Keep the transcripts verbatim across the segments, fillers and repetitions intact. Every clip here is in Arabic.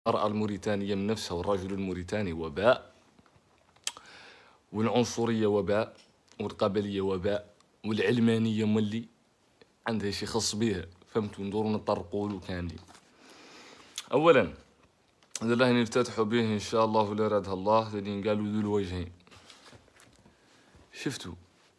المرأة الموريتانية من نفسها والرجل الموريتاني وباء، والعنصرية وباء، والقبلية وباء، والعلمانية مولي عندها شي خاص بيها. فهمتوا؟ ندورو نطرقوا له كاملين. اولا هذا اللي نفتتحوا به ان شاء الله ولا رادها الله اللي قالوا ذو الوجهين. شفتوا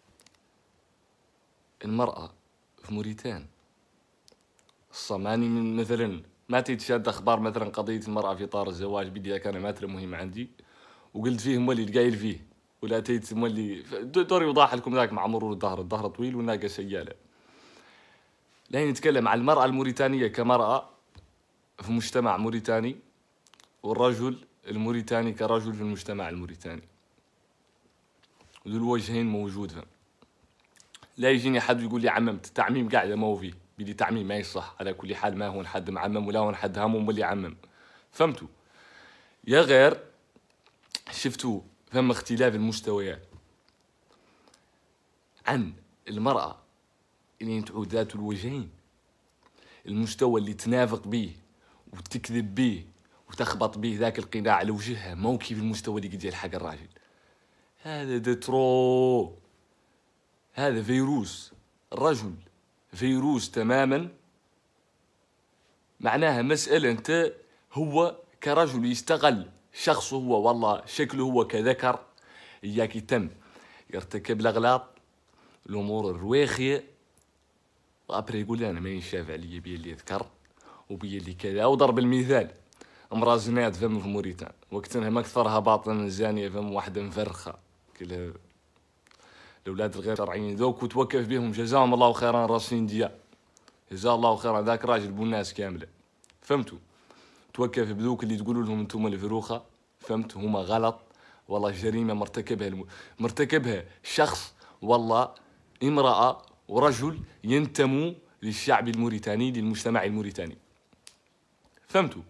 المرأة في موريتان الصماني من مثلا ما تيتشاد اخبار مثلا قضيه المراه في اطار الزواج بدي كان ماتر مهم عندي وقلت فيه مولي القايل فيه ولا تيت مولي دوري يوضح لكم ذاك مع مرور الظهر الظهر طويل والناقه سياله. لا نتكلم عن المراه الموريتانيه كمراه في مجتمع موريتاني والرجل الموريتاني كرجل في المجتمع الموريتاني. ذو الوجهين موجود فهم. لا يجيني حد يقول لي عممت التعميم قاعده ما هو فيه بدي تعميم ما يصح. على كل حال ما هو حد معمم ولا هو حد هامم واللي يعمم. فهمتوا؟ يا غير شفتوا فهم اختلاف المستويات عن المرأة اللي تعود ذات الوجهين. المستوى اللي تنافق به وتكذب به وتخبط به ذاك القناع على وجهها مو كيف المستوى اللي قد يلحق الراجل. هذا دترو، هذا فيروس. الرجل فيروس تماما. معناها مسألة انت هو كرجل يستغل شخصه هو والله شكله هو كذكر إياك يتم يرتكب الأغلاط الأمور الرواخية وأبري يقول أنا ما ينشاف عليا بيا اللي يذكر وبيا اللي كذا. وضرب المثال امرأة زنات فم في موريتان وقتها ما أكثرها باطلا زانية فم واحدة مفرخة كلها الأولاد الغير شرعيين ذوك وتوقف بهم جزاهم الله خيرا راسين ديا جزاه الله خيرا ذاك راجل بو الناس كاملة. فهمتوا؟ توقف بذوك اللي تقولوا لهم انتم الفروخة. فهمت؟ هما غلط والله جريمة مرتكبها الم... مرتكبها شخص والله امرأة ورجل ينتموا للشعب الموريتاني للمجتمع الموريتاني. فهمتوا؟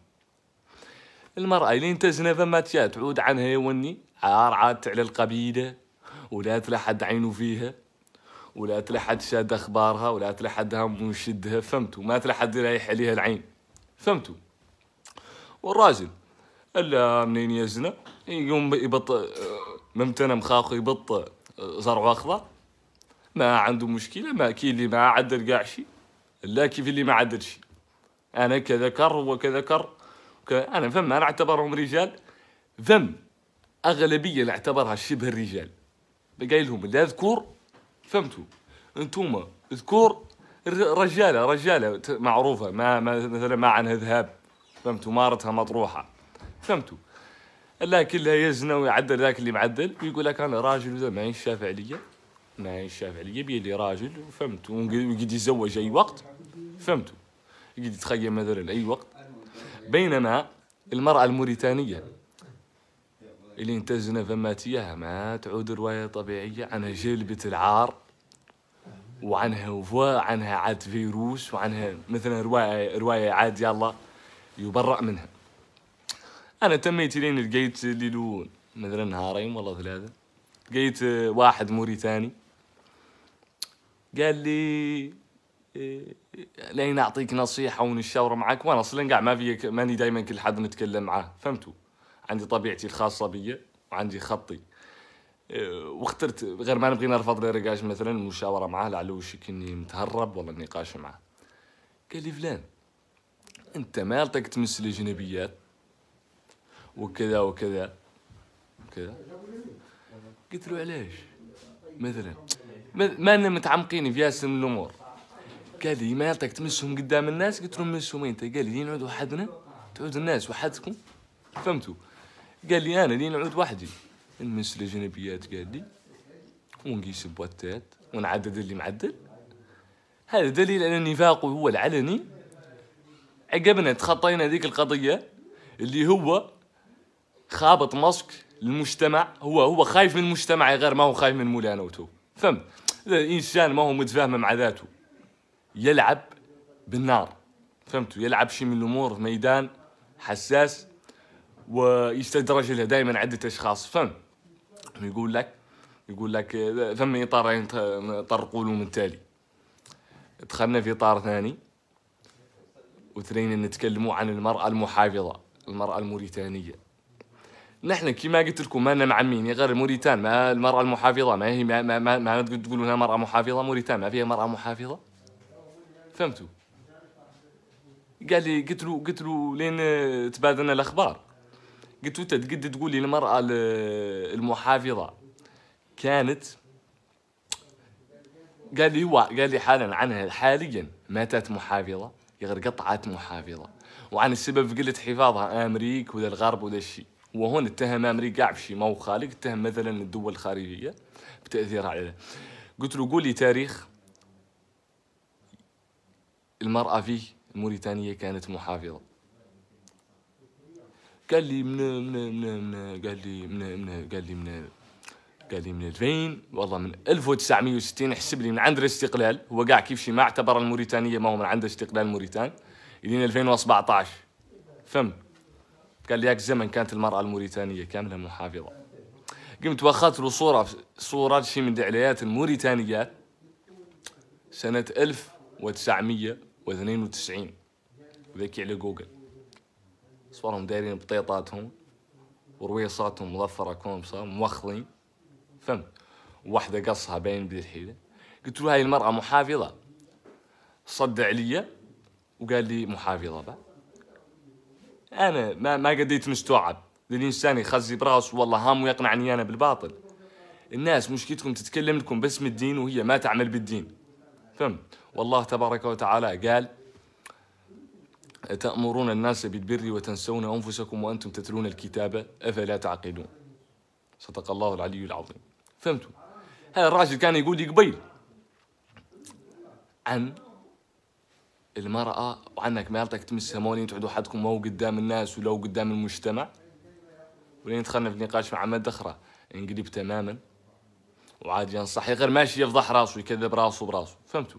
المرأة اللي تزنى فما تيا تعود عنها يوني عار عادت على القبيلة ولا تلا حد عينه فيها ولا تلا حد شاد اخبارها ولا تلا حد هم يشدها. فهمتوا؟ ما تلا حد يريح عليها العين. فهمتوا؟ والراجل الا منين يزنى يقوم يبط ممتنه مخاخ يبط زرع اخضر ما عنده مشكله. ما كي اللي ما عدل كاع شي لا كيف اللي ما عدل شي. انا كذكر وكذكر ك... انا فهم انا اعتبرهم رجال. فم اغلبيه نعتبرها شبه الرجال قايل لهم لا ذكور. فهمتوا؟ انتوما ذكور رجاله رجاله معروفه ما, ما مثلا ما عنها ذهاب. فهمتوا؟ مارتها مطروحه. فهمتوا؟ لا كلها يزنى ويعدل ذاك اللي معدل ويقول لك انا راجل وذا ما ينشاف عليا ما ينشاف عليا بيا لي راجل. فهمتوا؟ ويقعد يتزوج اي وقت. فهمتوا؟ يقعد يتخيم مثلا اي وقت. بينما المراه الموريتانيه اللي انتزنا فماتيها ما تعود روايه طبيعيه عنها جلبه العار وعنها وفوا عنها عاد فيروس وعنها مثلا روايه روايه عاد يلا يبرأ منها. انا تميت لين لقيت اللي له مثلا نهارين والله ثلاثه لقيت واحد موريتاني قال لي لين اعطيك نصيحه ونشاور معك وانا اصلا قاع ما في ماني دائما كل حد نتكلم معاه. فهمتوا؟ عندي طبيعتي الخاصه بي وعندي خطي واخترت غير ما نبغي نرفض لرقاش مثلا المشاوره معاه لعله وشك اني متهرب ولا النقاش معاه. قال لي فلان انت مالتك تمس الاجنبيات وكذا وكذا وكذا. قلت له علاش مثلا ما لنا متعمقين في ياسر من الامور. قال لي مالتك تمسهم قدام الناس. قلت له مسهم انت. قال لي نعود وحدنا تعود الناس وحدكم. فهمتوا؟ قال لي انا لي نعود وحدي نمس الاجنبيات قال لي ونقيس بواتات ونعدد اللي معدل. هذا دليل على نفاقه هو العلني. عقبنا تخطينا ذيك القضيه اللي هو خابط ماسك للمجتمع. هو هو خايف من المجتمع غير ما هو خايف من مولانا وتو. فهمت؟ الانسان ما هو متفاهم مع ذاته يلعب بالنار. فهمتوا؟ يلعب شيء من الامور في ميدان حساس ويستدرج له دائما عده اشخاص. فهم؟ يقول لك يقول لك ثم اطارين طرقوا له من تالي. دخلنا في اطار ثاني وثرينا نتكلموا عن المراه المحافظه المرأة الموريتانية. نحن كما قلت لكم مالنا معمين غير موريتان، ما المرأة المحافظة ما هي ما ما ما, ما تقولون انها مرأة محافظة. موريتان ما فيها مرأة محافظة، فهمتوا؟ قال لي قلت له قلت له لين تبادلنا الاخبار، قلت له انت تقد تقول لي المرأة المحافظة كانت، قال لي هو قال لي حالا عنها حاليا ماتت محافظة غير قطعت محافظة، وعن السبب في قلة حفاظها امريكا ولا الغرب ولا الشيء. وهون اتهم امريكا بشيء ما هو خالق، اتهم مثلا الدول الخارجيه بتاثيرها عليه. قلت له قول لي تاريخ المراه فيه الموريتانيه كانت محافظه. قال لي من من من, من قال لي من, من قال لي من قال لي من ألفين والله من ألف وتسعمية وستين، احسب لي من عند الاستقلال. هو قاع كيف شي ما اعتبر الموريتانيه ما هو من عند استقلال موريتان الين ألفين وسبعطاش، فهمت؟ قال لي هاك الزمن كانت المرأة الموريتانية كاملة محافظة. قمت واخذت له صورة صورة شي من دعليات الموريتانيات سنة ألف وتسعمية واثنين وتسعين، ذكي على جوجل. صورهم دايرين بطيطاتهم ورويصاتهم مظفرة كومصة موخضين، فهمت؟ وواحدة قصها باين بذي الحيلة. قلت له هاي المرأة محافظة، صد عليا وقال لي محافظة بعد. انا ما ما قديت مستوعب الانسان يخزي براسه والله هام ويقنعني انا بالباطل. الناس مشكلتكم تتكلم لكم باسم الدين وهي ما تعمل بالدين، فهمت؟ والله تبارك وتعالى قال أتأمرون الناس بالبر وتنسون أنفسكم وأنتم تتلون الكتاب أفلا تعقلون. صدق الله العلي العظيم، فهمتوا؟ هذا الراجل كان يقول لي قبيل عن المرأة وعنك ما يلتك تمسها مولين تعدوا حدكم مو قدام الناس ولو قدام المجتمع. ولين دخلنا في نقاش مع مادة أخرى انقلب تماما وعاد ينصح غير ماشي يفضح راسه ويكذب راسه براسه، فهمتوا؟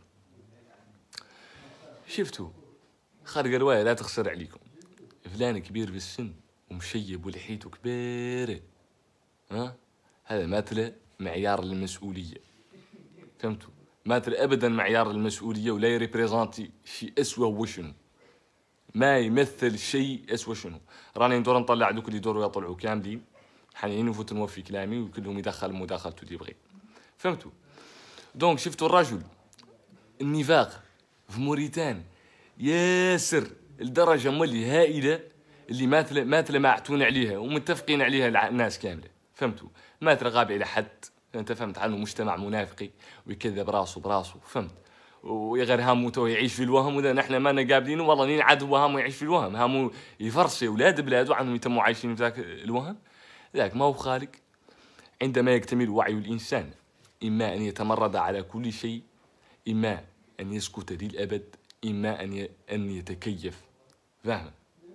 شفتوا؟ خارج رواية لا تخسر عليكم، فلان كبير بالسن ومشيب ولحيته كبيرة، ها؟ هذا مثل معيار المسؤولية، فهمتوا؟ مثل ابدا معيار المسؤوليه ولا يريبريزونتي شيء اسوء وشنو، ما يمثل شيء اسوء شنو. راني ندور نطلع دوك اللي يدوروا يطلعوا كاملين حاليا نفوت نوفي كلامي وكلهم يدخل مداخلته اللي يبغي، فهمتوا؟ دونك شفتوا الرجل النفاق في موريتان ياسر لدرجه مولي هائله اللي ماثله ماثله ما اعتون عليها ومتفقين عليها الناس كامله، فهمتوا؟ ماثله غابه الى حد انت فهمت عنه مجتمع منافقي ويكذب راسه براسه، فهمت؟ ويغير هامو تو يعيش في الوهم، وذا نحن ما قابلينه والله نين عاد هو هامو يعيش في الوهم، هامو يفرسي اولاد بلاده عنهم يتموا عايشين في ذاك الوهم. ذاك ما هو خالق. عندما يكتمل وعي الانسان اما ان يتمرد على كل شيء، اما ان يسكت للابد، اما ان ان يتكيف، فاهم؟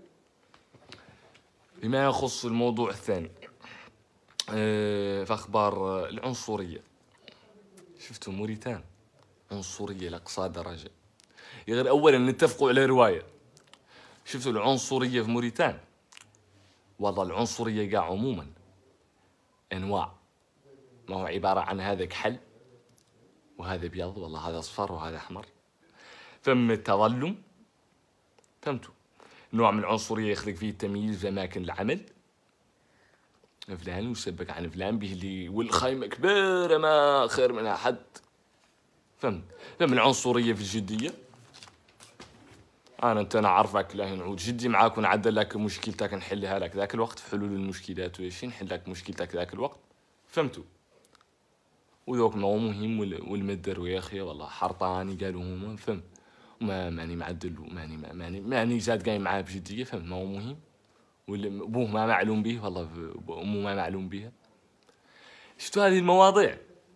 بما يخص الموضوع الثاني في أخبار العنصرية، شفتوا موريتان عنصرية لأقصى درجة. غير أولا نتفقوا على رواية، شفتوا العنصرية في موريتان، والله العنصرية قاع عموما أنواع، ما هو عبارة عن هذا كحل وهذا بيض، والله هذا أصفر وهذا أحمر، ثم التظلم، فهمتوا؟ نوع من العنصرية يخلق فيه التمييز في أماكن العمل، فلان وسبك عن فلان به اللي والخيمة كبيرة ما خير منها حد، فهمت؟ فهم العنصرية في الجدية، أنا أنت أنا عارفك لا نعود جدي معاك ونعدل لك مشكلتك نحلها لك ذاك الوقت في حلول المشكلات وإيش نحل لك مشكلتك ذاك الوقت، فهمتوا؟ وذوك ما هو مهم والمدر ويا أخي والله حرطاني قالوا هما، فهم؟ وما ماني معدل وماني ماني ماني زاد قايم معاه بجدية، فهمت؟ ما هو مهم وابوه ما معلوم به، والله امه ما معلوم بها. شفتوا هذه المواضيع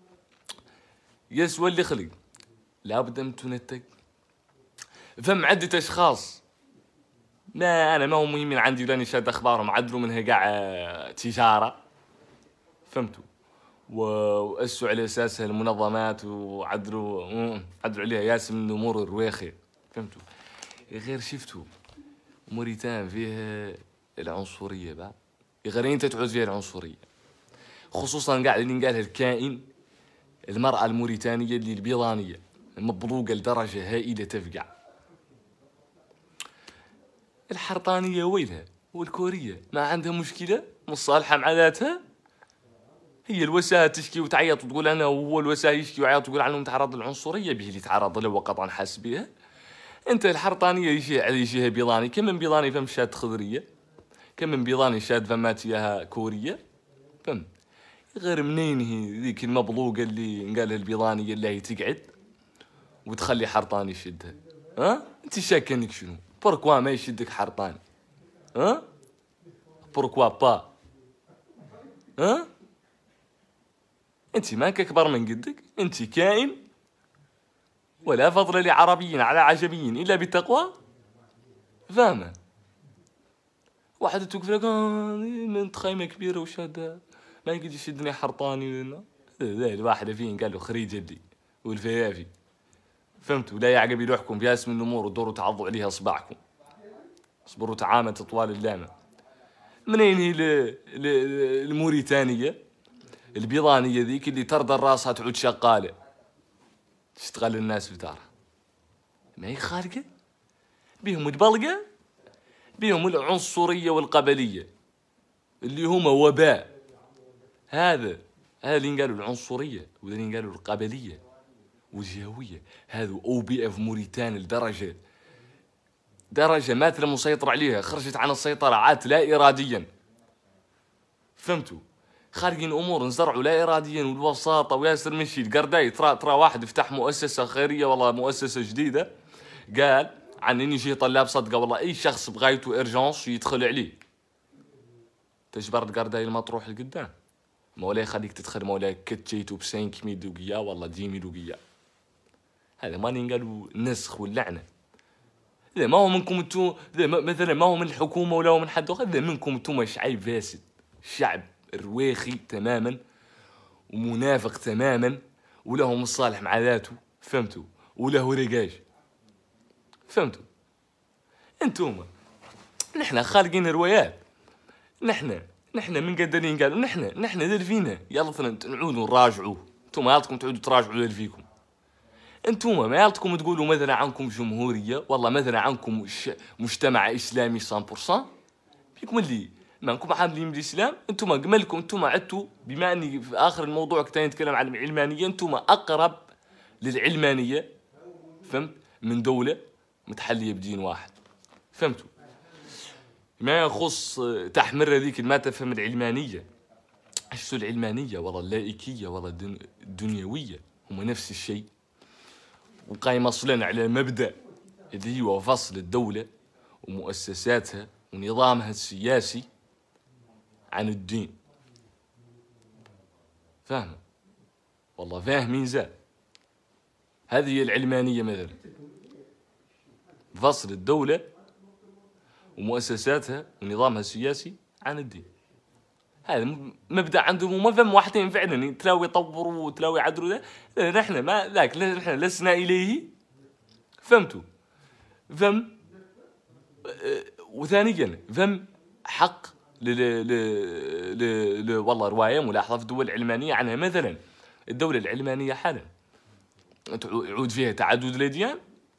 يسوى اللي خلق لابد ان تنتج. فم عدة اشخاص ما انا ما هو مهم عندي لاني شاد اخبارهم عدلوا منها قاع تجاره، فهمتوا؟ واسوا على اساسها المنظمات وعدلوا عدلوا عليها ياس من الامور الرواخيه، فهمتوا؟ غير شفتوا موريتان فيها العنصرية بعد، غير انت تعود فيها العنصرية، خصوصا قاعد اللي قالها الكائن المرأة الموريتانية اللي البيضانية مبلوقة لدرجة هائلة تفقع. الحرطانية ويلها والكورية ما عندها مشكلة مصالحة مع ذاتها. هي الوساء تشكي وتعيط وتقول أنا، وهو الوساء يشكي ويعيط ويقول عنهم تعرض للعنصرية، به اللي تعرض له وقطعا حاس بها. أنت الحرطانية يشي على يشيها بيضاني، كم من بيضاني فم شاد خضرية، كم من بيضاني شاد فمات ياها كورية، فم غير منين هي ذيك المبلوقة اللي قالها البيضانية اللي هي تقعد وتخلي حرطاني يشدها. ها أنت شاك إنك شنو؟ بوركوا ما يشدك حرطاني؟ ها بوركوا با؟ ها أنت ماك أكبر من قدك، أنت كائن ولا فضل لعربي على عجمي إلا بالتقوى. فاهمة؟ واحد توقف لك انت خيمة كبيرة وشادة ما يقدر يشدني حرطاني لنا. ذا الواحدة فين قالوا خريج اللي والفيافي، فهمتوا؟ لا يعقب يلوحكم بياس من الأمور ودوروا تعضوا عليها إصبعكم، اصبروا تعامة طوال اللامة. منين هي الموريتانية البيضانية ذيك اللي ترضى راسها تعود شغالة تشتغل الناس في دارها؟ ما هي خارقة بيهم البلقة، بيهم العنصرية والقبلية اللي هما وباء. هذا هذا اللي قالوا العنصرية وذا اللي قالوا القبلية والجهوية. هذا أو بي اف موريتانيا لدرجة درجة ماثلة مسيطر عليها، خرجت عن السيطرة عاد لا إراديا. فهمتوا؟ خارجين أمور نزرعوا لا إراديا والبساطة وياسر من شي القرداي. ترى ترى واحد فتح مؤسسة خيرية والله، مؤسسة جديدة، قال عن إني يجي طلاب صدقة والله أي شخص بغايته إرجانس يدخل عليه. تجبر القرداي ما تروح لقدام، مولاي خليك تدخل مولاي كتشيتو بسانك ميل دوقيا والله ديمي دوقيا. هذا ماني قالوا النسخ واللعنة. إذا ما هو منكم انتو، إذا مثلا ما هو من الحكومة ولا هو من حد آخر، إذا منكم انتم شعب فاسد، شعب رواخي تماما ومنافق تماما وله مصالح مع ذاته. فهمتوا؟ وله رقاج. فهمتوا؟ انتم نحن خالقين روايات، نحن نحن من قدرين قالوا نحن نحن ذل فينا. يلا نعودوا نراجعوا، انتم ما يالتكم تعودوا تراجعوا ذل فيكم. انتم ما يالتكم تقولوا مثلا عنكم جمهورية والله، مثلا عنكم مجتمع إسلامي مية بالمية. فيكم اللي ما انكم عاملين بالإسلام. انتم قملكم انتم عدتوا، بما اني في آخر الموضوع كنت نتكلم عن العلمانية، انتم أقرب للعلمانية فهمت من دولة متحلية بدين واحد. فهمتوا؟ ما يخص تحمر هذيك ما تفهم العلمانية. شو العلمانية والله اللائكية والله الدنيوية هم نفس الشيء، وقايمة أصلا على مبدأ اللي هو فصل الدولة ومؤسساتها ونظامها السياسي عن الدين. فاهم؟ والله فاهمين زاد. هذه العلمانية مثلا، فصل الدولة ومؤسساتها ونظامها السياسي عن الدين. هذا مبدأ عندهم وما فهم واحدين فعلا تلاوي يطوروا وتلاوي يعدلوا ذا. نحن ما ذاك، نحن لسنا إليه. فهمتوا؟ فهم وثانيا فهم حق ل ل ل والله رواية ملاحظة في الدول العلمانية عنها. مثلا الدولة العلمانية حالا يعود فيها تعدد الأديان.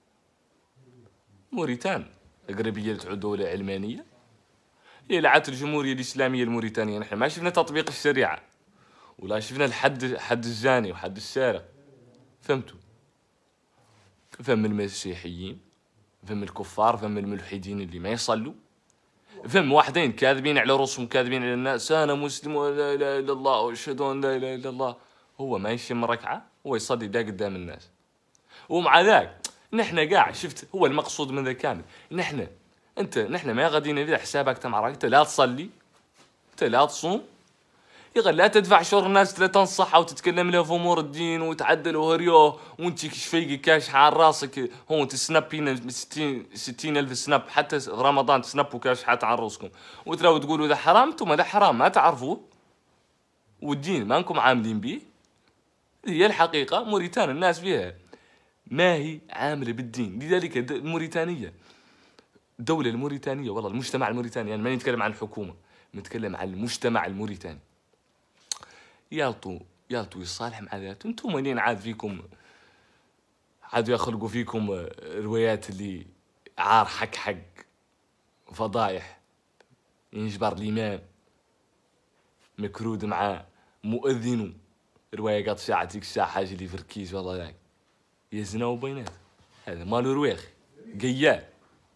موريتان أقربية تعود دولة علمانية. هي لعت الجمهورية الإسلامية الموريتانية. نحن ما شفنا تطبيق الشريعة ولا شفنا الحد، حد الزاني وحد السارق. فهمتوا؟ فهم المسيحيين، فهم الكفار، فهم الملحدين اللي ما يصلوا، فهم واحدين كاذبين على رؤوسهم كاذبين على الناس. أنا مسلم ولا إله إلا الله وأشهد أن لا إله إلا الله. هو ما يشم ركعة، هو يصلي دا قدام الناس. ومع ذاك نحن قاع شفت هو المقصود من ذا كامل. نحن أنت نحن ما غاديين إذا حسابك تمعرك. أنت لا تصلي، أنت لا تصوم، يقول لا تدفع شور الناس، لا تنصحها وتتكلم لها في امور الدين وتعدل وهريوه، وانت كشفيقي كاشحه على راسك هون تسنبين ستين ستين الف سناب، حتى رمضان تسنبوا كاشحات على راسكم وتلاقوا تقولوا ذا حرام. انتم ذا حرام ما تعرفوه والدين ما انكم عاملين به. هي الحقيقه موريتانيا الناس فيها ما هي عامله بالدين. لذلك الموريتانيه الدوله الموريتانيه والله المجتمع الموريتاني، يعني ما نتكلم عن الحكومه، نتكلم عن المجتمع الموريتاني. يالطو يالطو يصالح مع ذاته. انتم منين عاد فيكم عادوا يخلقوا فيكم روايات اللي عار حق حق فضايح. ينجبر الإمام مكرود مع مؤذن رواية قد ساعة ديك الساعة حاجة اللي في الركيز والله ياك يزناو بينات هذا مالو رواخي قيال.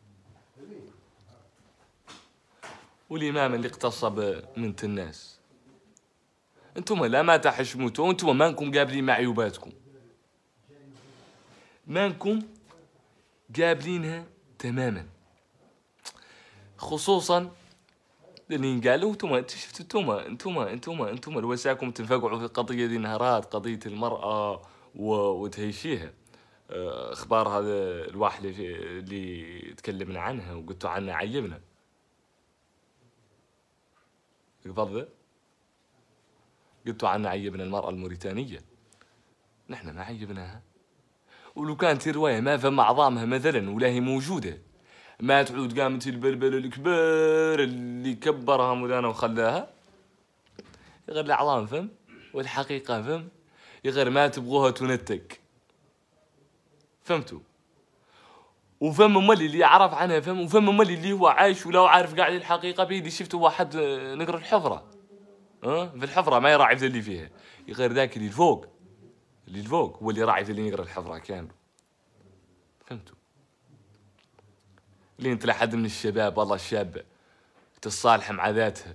والإمام اللي اقتصب من الناس انتم لا ما تحشموتوا، انتم ما نكم قابلين مع عيوباتكم، ما نكم قابلينها تماما، خصوصا اللي قالوا انتم شفتوا انتم انتم انتم انتم الوساكم تنفقعوا في القضيه دي نهارات، قضيه المراه وتهيشيها. اخبار هذا الواحد اللي تكلمنا عنها وقلتوا عنها عيبنا قبل، قلتوا عنها عيبنا المراه الموريتانيه، نحن ما عيبناها. ولو كانت الروايه ما فهم اعظامها مثلا ولا هي موجوده، ما تعود قامت البلبل الكبير اللي كبرها مولانا وخلاها، غير الاعظام فهم والحقيقه فهم، غير ما تبغوها تنتك، فهمتوا؟ وفهم مالي اللي يعرف عنها فهم، وفهم مالي اللي هو عايش ولا عارف قاعد الحقيقه بيدي. شفتوا واحد نقرا الحفره، ها في الحفره ما يراعي اللي فيها، غير ذاك اللي الفوق اللي الفوق هو اللي راعي اللي يقرا الحفره كامل، فهمتوا؟ لين طلع حد من الشباب والله الشابه تتصالح مع ذاتها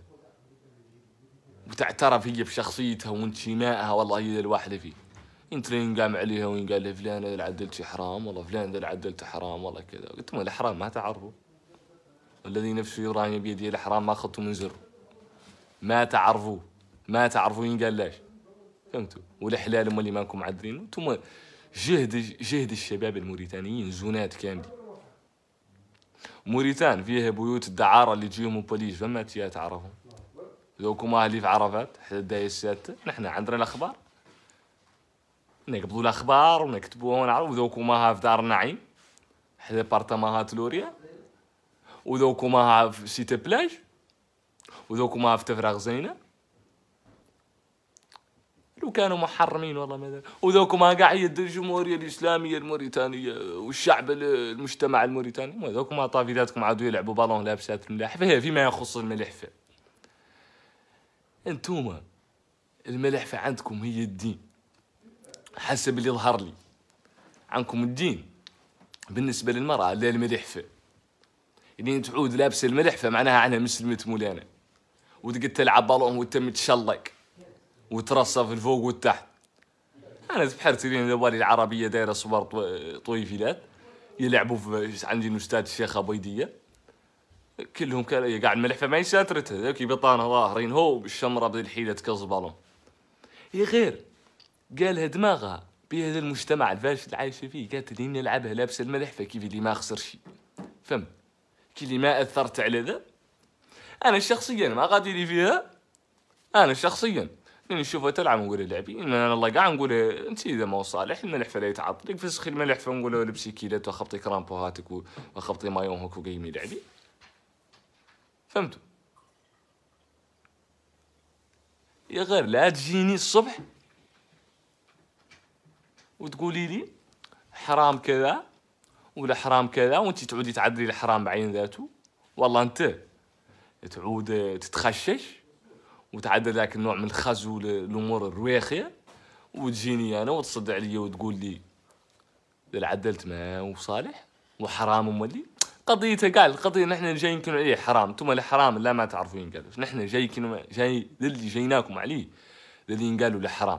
وتعترف هي بشخصيتها وانتمائها، والله هي الواحده فيه. انت لين قام عليها وين قال له فلان اذا عدلتي حرام، والله فلان اذا عدلت حرام، والله كذا. قلت ما الحرام ما تعرفوا، والذي نفسه يراني بيدي الحرام ما اخذته من زر، ما تعرفوه ما تعرفوا وين قال لاش، فهمتوا؟ والحلال هم اللي ماكم معدلين. انتم جهد جهد الشباب الموريتانيين زونات كاملين. موريتان فيها بيوت الدعاره اللي تجيهم بوليس فما تيا تعرفهم، ذوكم اهلي في عرفات حتى الدايه السادسه، نحن عندنا الاخبار نقبضوا الاخبار ونكتبوها ونعرف. وذوكم في دار النعيم حدا بارتماهات لوريا، وذوكم في سيتي بلاج، وذوكم في تفراغ زينه لو كانوا محرمين والله ما، وذوكم قاعد الجمهوريه الاسلاميه الموريتانيه والشعب المجتمع الموريتاني، وذوكم طافيلاتكم عادوا يلعبوا بالون لابسات الملاح فيها فيما يخص الملحفه. انتم الملحفه عندكم هي الدين حسب اللي ظهر لي عنكم. الدين بالنسبه للمراه اللي الملحفه اللي تعود لابسه الملحفه معناها عنها مسلمه مولانا، وتقعد تلعب بالون وتم تشلق وترصف في الفوق والتحت. انا بحرت لين دوالي العربيه دايره صور طويفيلات يلعبوا في عندي الاستاذ الشيخه بيضيه كلهم كان قاعد ملحفه ما يساترتها ذاك بطانه ظاهرين هو بالشمره بذي الحيله تكز بالون. هي غير قالها دماغها بهذا المجتمع الفاشل اللي عايشه فيه، قالت لي نلعبها لابسه الملحفه كيف اللي ما خسر شيء، فهمت؟ كي اللي ما اثرت على ذا. انا شخصيا ما غادي لي فيها، انا شخصيا نشوفها تلعب نقول لعبي ان انا الله قاعد نقول انت اذا ما هو صالح الملحفه لا يتعطلك فسخي الملحفه نقول لبسي كيلات وخبطي كرامبوهاتك وخبطي مايوهك وقيمي لعبي، فهمتوا؟ يا غير لا تجيني الصبح وتقولي لي حرام كذا ولا حرام كذا وانت تعودي تعدلي الحرام بعين ذاته، والله انت تعود تتخشش وتعدل ذاك النوع من الخزو للامور الرواخيه، وتجيني انا وتصد علي وتقول لي اذا عدلت ما وصالح وحرام مولي قضيتها. قال القضيه نحن جايين كنوا عليه حرام، انتم الحرام لا ما تعرفون قالوا نحن جاي كنوا جاي اللي جيناكم عليه اللي قالوا له حرام.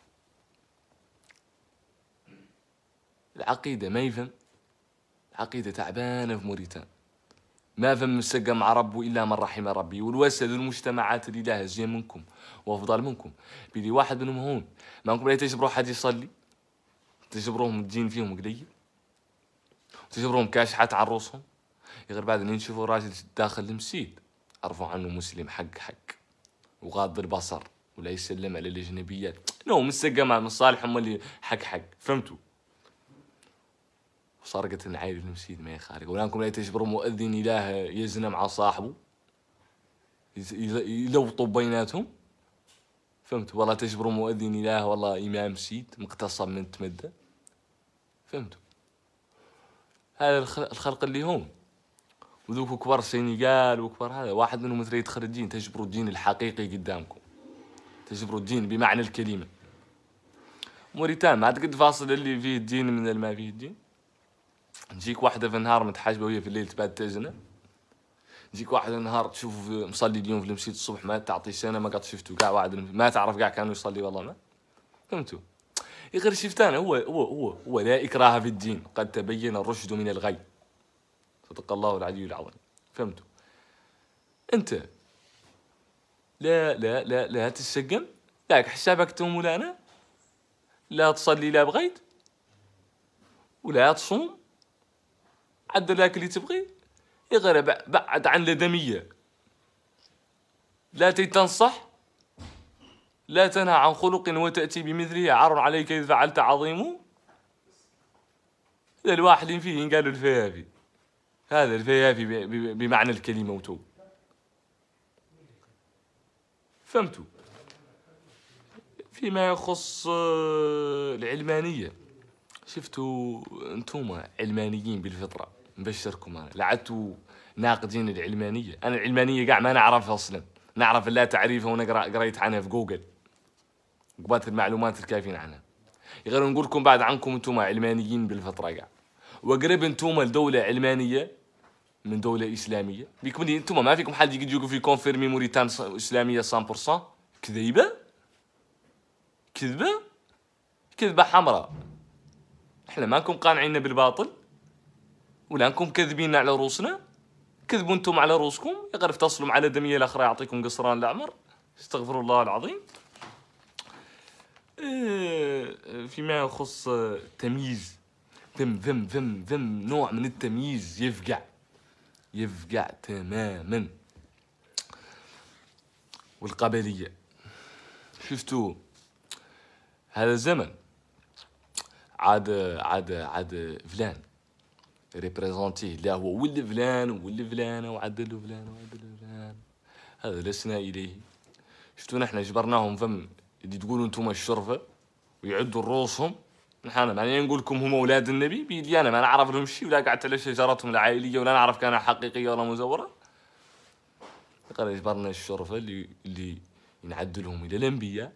العقيده ما يفهم، العقيده تعبانه في موريتان، ما فهم مسقى مع ربه الا من رحم ربي. والوسد المجتمعات اللي لها زين منكم وافضل منكم بيدي واحد منهم هون ما نكم لا تجبروا حد يصلي، تجبروهم الدين فيهم قليل، تجبروهم كاشحات على رؤوسهم، غير بعد ان يشوفوا راجل داخل المسجد عرفوا عنه مسلم حق حق وغاض البصر ولا يسلم على الاجنبيات، نو مسقى مع مصالح هم اللي حق حق، فهمتوا؟ وسرقة العائلة في المسجد ما يخالق. ولانكم لا تجبروا مؤذن إله يزنى مع صاحبه يلوطوا بيناتهم، فهمتوا؟ والله تجبروا مؤذن إله والله إمام مسجد مقتصب من تمدى، فهمتوا؟ هذا الخلق اللي هون وذوك كبار السنغال وكبار هذا، واحد منهم مثل يدخل الدين، تجبروا الدين الحقيقي قدامكم، تجبروا الدين بمعنى الكلمة. موريتان ما عاد قد فاصل اللي فيه الدين من اللي ما فيه الدين. تجيك واحدة في النهار متحجبة وهي في الليل تبات تزنى. تجيك واحد النهار تشوف مصلي اليوم في المسجد الصبح ما تعطي سنة ما قد شفته كاع، واحد ما تعرف كاع كانوا يصلي والله ما فهمتوا. غير شفت انا هو هو هو هو لا إكراه في الدين، قد تبين الرشد من الغي. صدق الله العلي العظيم. فهمتوا؟ انت لا لا لا لا تسجن، لاك حسابك توم ولا انا، لا تصلي لا بغيت، ولا تصوم، عدل لك اللي تبغي، غير بعد عن الادميه، لا تنصح، لا تنهى عن خلق وتأتي بمثله، عار عليك إذ فعلت عظيم. هذا الواحد فيه قالوا الفيافي، هذا الفيافي بمعنى الكلمة وتو. فهمتوا؟ فيما يخص العلمانية، شفتوا انتم علمانيين بالفطرة، نبشركم انا لعدتوا ناقدين العلمانية. انا العلمانية قاع ما نعرفها اصلا، نعرف لا تعريفها ونقرا قريت عنها في جوجل، قبات المعلومات الكافيين عنها. غير نقول لكم بعد عنكم انتم علمانيين بالفطرة قاع، وقرب انتم لدولة علمانية من دولة إسلامية. بيكم انتم ما فيكم حد يجي يقول في كونفيرمي موريتان إسلامية مية بالمية. كذيبة كذبة كذبة حمراء. احنا ما نكون قانعين بالباطل ولا نكون كذبين على روسنا. كذبوا انتم على روسكم، يغرف تصلوا على دمية الاخرى يعطيكم قصران الاعمر. استغفر الله العظيم. فيما يخص التمييز، ذم ذم ذم ذم نوع من التمييز يفقع يفقع تماما. والقبلية، شفتوا هذا الزمن عاد عاد عاد فلان ريبريزونتيه، لا هو ولد فلان وولد فلانة وعدلوا فلان وعدلوا فلان، هذا لسنا إليه. شفتوا نحن جبرناهم فم اللي تقولوا انتم الشرفة ويعدوا رؤوسهم. نحن ما نقول لكم هم أولاد النبي بيدي، أنا ما نعرف لهم شيء ولا قعدت على شجرتهم العائلية ولا نعرف كانها حقيقية ولا مزورة. قال جبرنا الشرفة اللي اللي ينعدلهم إلى الأنبياء.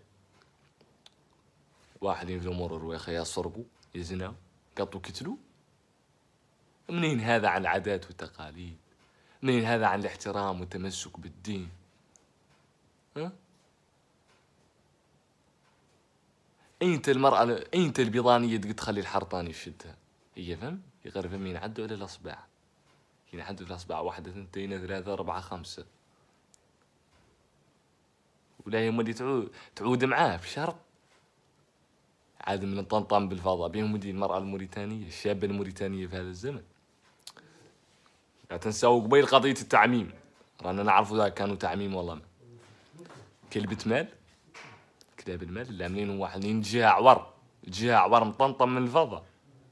واحد في الأمور الرويخة يسرقوا يزنوا قطوا كتلوا. منين هذا عن العادات والتقاليد؟ منين هذا عن الاحترام والتمسك بالدين؟ ها؟ أنت المرأة أنت البيضانية تقدر تخلي الحرطان يشدها، هي فهم؟ يغير فم ينعدوا على الأصبع، ينعدوا الأصبع واحدة اثنتين ثلاثة أربعة خمسة، ولا هم اللي تعود تعود معاه بشرط عاد من الطنطان بالفضاء بهم دي المرأة الموريتانية الشابة الموريتانية في هذا الزمن. لا تنسوا قبيل قضية التعميم، رانا نعرفوا ذاك كانوا تعميم والله ما. كلبة مال كلاب المال اللي عاملين واحد جهة عور جهة عور مطنطن من الفضاء.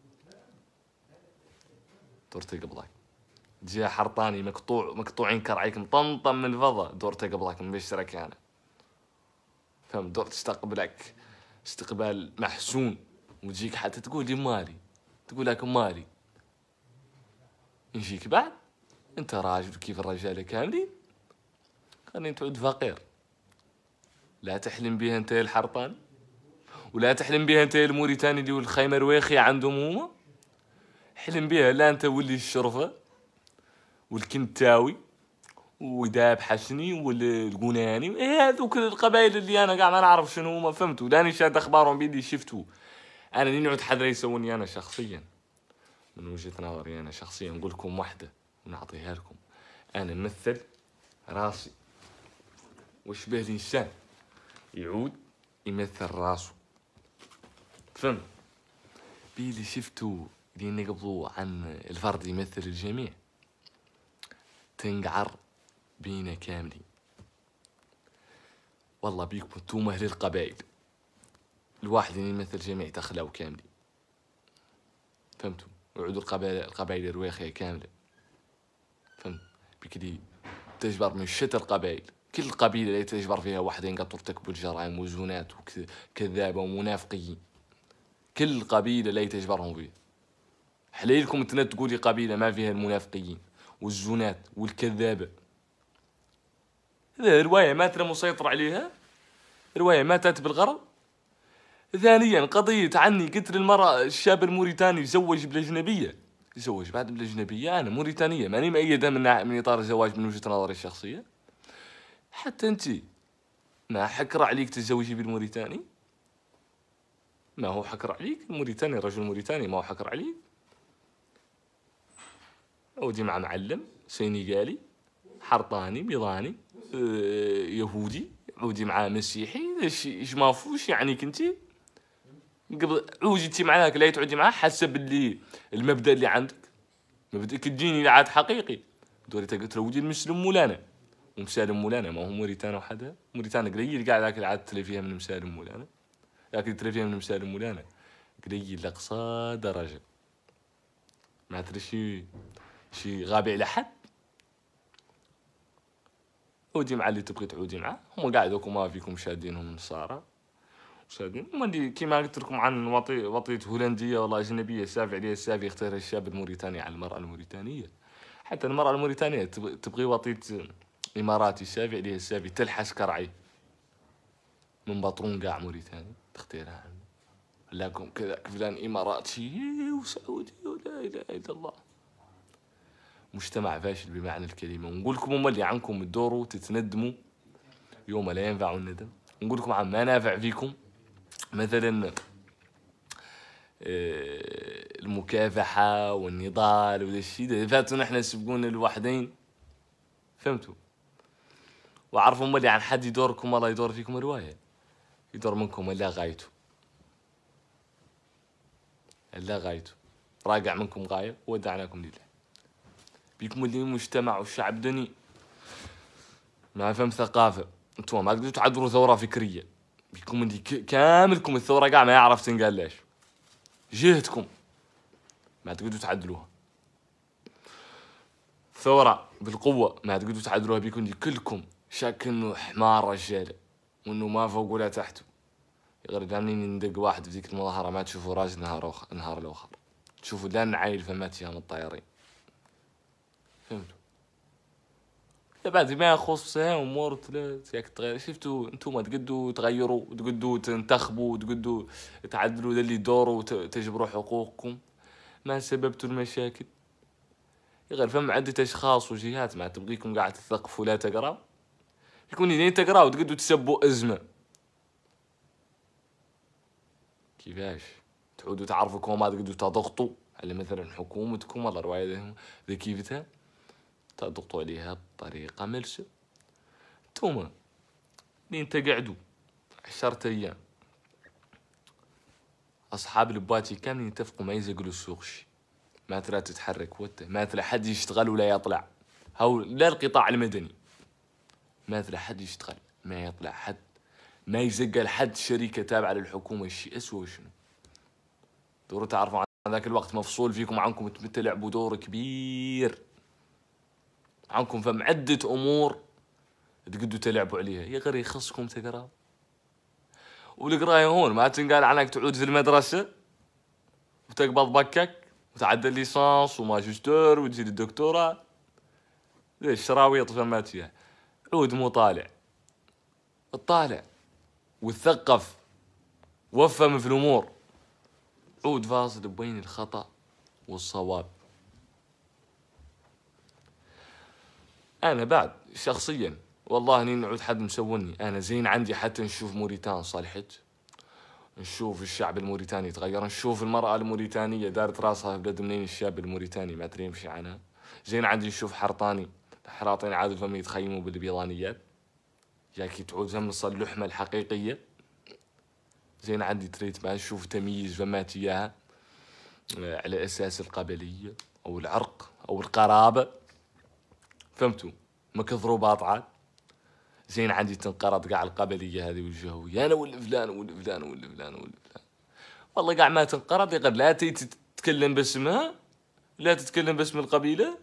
دورتي قبلك جهة حرطاني مقطوع مقطوعين كرعيك مطنطن من الفضاء، دورتي قبلك مبشرك انا. فهم دور تستقبلك استقبال محسون وتجيك حتى تقول لي مالي، تقول لك مالي. يجيك بعد انت راجل كيف الرجال كاملين، خليني تعود فقير. لا تحلم بها انت الحرطان، ولا تحلم بها انت الموريتاني اللي والخيمة الويخية عندهم هما. حلم بها لا انت ولي الشرفة والكنتاوي وداب حسني والقناني، هذوك القبائل اللي انا قاعد ما نعرف شنو هما. فهمتوا؟ لاني شاد اخبارهم بيدي شفتوا. انا اللي نعود حد يسووني انا شخصيا من وجهة نظري انا شخصيا نقول لكم واحدة ونعطيها لكم. انا نمثل راسي وشبه الانسان يعود يمثل راسه. فهم؟ بيلي شفتوا اللي نقبضوا عن الفرد يمثل الجميع، تنقعر بينا كاملين والله. بيكم انتم اهل القبائل، الواحد اللي يمثل جميع تخلوا كاملين. فهمتوا؟ يعودوا القبائل القبائل الرويخية كاملة. فهمت؟ بكدي تجبر من شتى القبائل، كل قبيلة اللي تجبر فيها واحدين قد ترتكب الجرائم وزنات وكذابة ومنافقين، كل قبيلة اللي تجبرهم فيها. حليلكم انتنا تقولي قبيلة ما فيها المنافقين والزونات والكذابة. هذا رواية ما ترى مسيطر عليها، رواية ماتت بالغرب. ثانيا قضية عني قلت للمرأة الشاب الموريتاني يزوج بالأجنبية، يزوج بعد بالأجنبية. أنا موريتانية ماني مأيدة من من إطار الزواج من وجهة نظري الشخصية. حتى أنت ما حكر عليك تتزوجي بالموريتاني؟ ما هو حكر عليك الموريتاني، رجل موريتاني ما هو حكر عليك. عودي مع معلم سينيغالي حرطاني بيضاني آه يهودي، عودي مع مسيحي، ايش ما فوش يعني كنتي قبل عودي معاك لا تعودي معاه حسب اللي المبدا اللي عندك، مبدأك تجيني عاد حقيقي دوري تروجي المسلم مولانا ومسالم مولانا. ما هو موريتانا وحدها، موريتانا قليل قاعد ذاك العاد تلي فيها من مسالم مولانا، لكن تلي فيها من مسالم مولانا قليل لأقصى درجة. ما تدري شي شي غابي على حد. عودي مع اللي تبغي تعودي معاه، هم قاعدوكم ما فيكم شادينهم النصارى شادين. هم اللي كيما قلت لكم عن وطي وطية هولندية والله أجنبية سافي عليها السافي يختار الشاب الموريتاني على المرأة الموريتانية. حتى المرأة الموريتانية تبغي وطية إماراتي سافي عليها السافي تلحس كرعي من بطرون قاع موريتاني تختارها. لكم كذا فلان إماراتي وسعودي ولا إله إلا الله. مجتمع فاشل بمعنى الكلمة. ونقول لكم هم اللي عنكم تدوروا تتندموا يوم لا ينفع الندم. نقول لكم عن ما نافع فيكم مثلا المكافحة والنضال وذا الشيء ده فاتوا نحن نسبقون الوحدين. فهمتوا؟ وعرفوا هم اللي عن حد يدوركم الله يدور فيكم رواية، يدور منكم إلا غايته، إلا غايته راجع منكم غاية ودعناكم لله. بيكم اللي مجتمع والشعب دني ما فهم ثقافة، انتوا ما تقدروا تعذروا ثورة فكرية. بيكم اللي كاملكم الثورة قاع ما يعرف تنقال ليش، جهتكم ما تقدروا تعدلوها. ثورة بالقوة ما تقدروا تعدلوها. بيكم اللي كلكم شاك انه حمار رجالة وانه ما فوق ولا تحته. غير جامنين ندق واحد في ذيك المظاهرة ما تشوفوا راجل نهار أخر نهار الأخر، تشوفوا لا نعايل فمات يام الطيارين. فهمتوا؟ بعد ما يخصها امور ثلاث ياك تغير. شفتوا انتم تقدوا تغيروا وتقدوا تنتخبوا وتقدوا تعدلوا اللي دوروا وتجبروا حقوقكم، ما سببتوا المشاكل. غير فم عدة اشخاص وجهات ما تبغيكم قاعد تثقفوا لا تقراوا. يكون لين تقراوا وتقدوا تسبوا ازمه. كيفاش تعودوا تعرفوا ما تقدروا تضغطوا على مثلا حكومتكم والله روايه ذي كيفتها تضغطوا عليها بطريقه ملسه. انتوما لين تقعدوا عشرة ايام اصحاب الباتي كاملين يتفقوا ما يزقلوا السوق شي، ما ترى تتحرك وته، ما ترى حد يشتغل ولا يطلع. هو لا القطاع المدني ما ترى حد يشتغل ما يطلع حد، ما يزقل حد شركة تابعة للحكومة. الشيء أسوأ شنو؟ دوروا تعرفوا عن ذاك الوقت مفصول فيكم عنكم تلعبوا دور كبير، عنكم فم عدة أمور تقدروا تلعبوا عليها. يا غير يخصكم تقرأ. والقراية هون ما تنقال عنك تعود في المدرسة وتقبض بكك وتعدل ليسانس وماجستير وتزيد الدكتوراه. ليش شراويط فمات فيها. عود مطالع، اطالع وتثقف وفهم في الأمور. عود فاصل بين الخطأ والصواب. أنا بعد شخصيا والله اني نعود حد مسوني أنا زين عندي حتى نشوف موريتان صلحت، نشوف الشعب الموريتاني يتغير، نشوف المرأة الموريتانية دارت راسها في بلد منين الشاب الموريتاني ما تري يمشي عنها. زين عندي نشوف حرطاني حراطين عادوا فم يتخيموا بالبيضانيات ياكي تعود فم اللحمة الحقيقية. زين عندي تريت ما نشوف تمييز فمات اياها على اساس القبلية او العرق او القرابة. فهمتوا؟ ما كثروا باطعات. زين عندي تنقرض قاع القبلية هذه والجهوية انا ولا فلان ولا فلان ولا فلان ولا فلان. والله قاع ما تنقرض يقدر لا تتكلم باسمها لا تتكلم باسم القبيلة.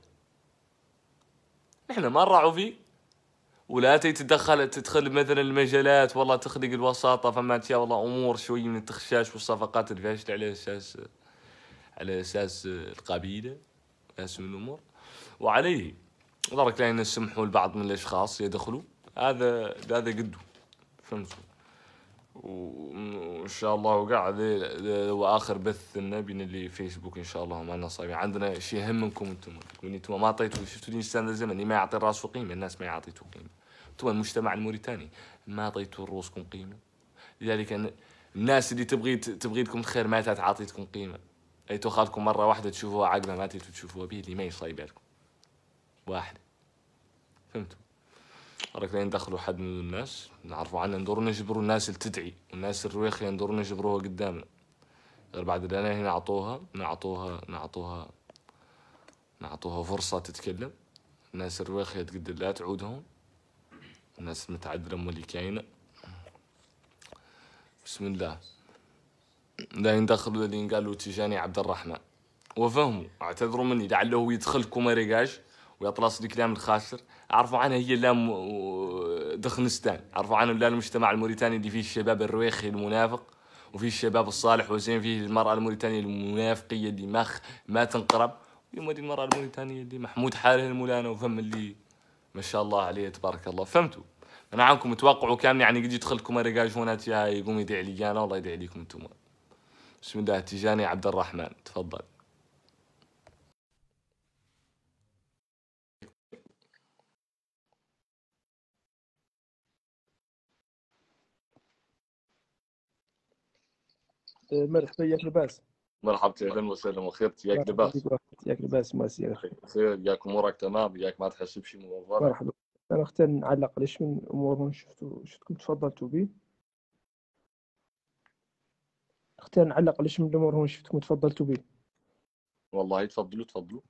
نحن ما نراعوا فيك. ولا تتدخل تدخل مثلا المجالات والله تخلق الوساطة فما تيا والله امور شوي من التخشاش والصفقات الفاشلة على اساس على اساس القبيلة اسم الامور. وعليه درك لين نسمحوا لبعض من الاشخاص يدخلوا، هذا هذا قدو فهمتوا. وان شاء الله وقاع هذا هو اخر بث لنا بين اللي فيسبوك ان شاء الله. ما صايبين عندنا شيء اهم منكم انتم، وين انتم ما عطيتوا. شفتوا الانسان الزمني ما يعطي راسه قيمه، الناس ما يعطيتوا قيمه. انتم المجتمع الموريتاني ما عطيتوا رؤوسكم قيمه، لذلك أن الناس اللي تبغي تبغي لكم الخير ما تعطيتكم قيمه. اي تاخذكم مره واحده تشوفوها عقبه ما تيتوا تشوفوها به اللي ما يصايبالكم واحد فهمتوا. راك لين دخلوا حد من الناس نعرفوا عنه ندوروا نجبروا الناس اللي تدعي، والناس الرواخيه ندوروا نجبروها قدامنا. غير بعد انا هنا نعطوها نعطوها نعطوها نعطوها فرصه تتكلم. الناس الرواخيه تقدر لا تعود هون، الناس المتعدله هم اللي كاينه. بسم الله. لا يندخلوا اللي قالوا تيجاني عبد الرحمن وفهموا اعتذروا مني لعله يدخلكم ريقاج ويطلص لي كلام الخاسر. عرفوا عنها هي لام دخنستان، عرفوا عنه لا المجتمع الموريتاني اللي فيه الشباب الرويخي المنافق، وفيه الشباب الصالح وزين، فيه المرأة الموريتانية المنافقية اللي ما ما تنقرب، ويوم المرأة الموريتانية اللي محمود حاله المولانا وفهم اللي ما شاء الله عليه تبارك الله. فهمتوا؟ انا عنكم توقعوا كان يعني قد يدخلكم ريقاج هنا يقوم يدعي لي انا، والله يدعي لكم انتم. بسم الله. تيجاني عبد الرحمن تفضل. مرحبا ياك لباس. مرحبا اهلا وسهلا وخيرت ياك لباس. ياك لباس ماسي يا اخي. خير ياك امورك تمام ياك ما تحس بشي موضوع. مرحبا. انا اختار نعلق على شي من امور شفتوا شفتكم تفضلتوا به. اختار نعلق على شي من الامور هون شفتكم تفضلتوا به. والله تفضلوا تفضلوا.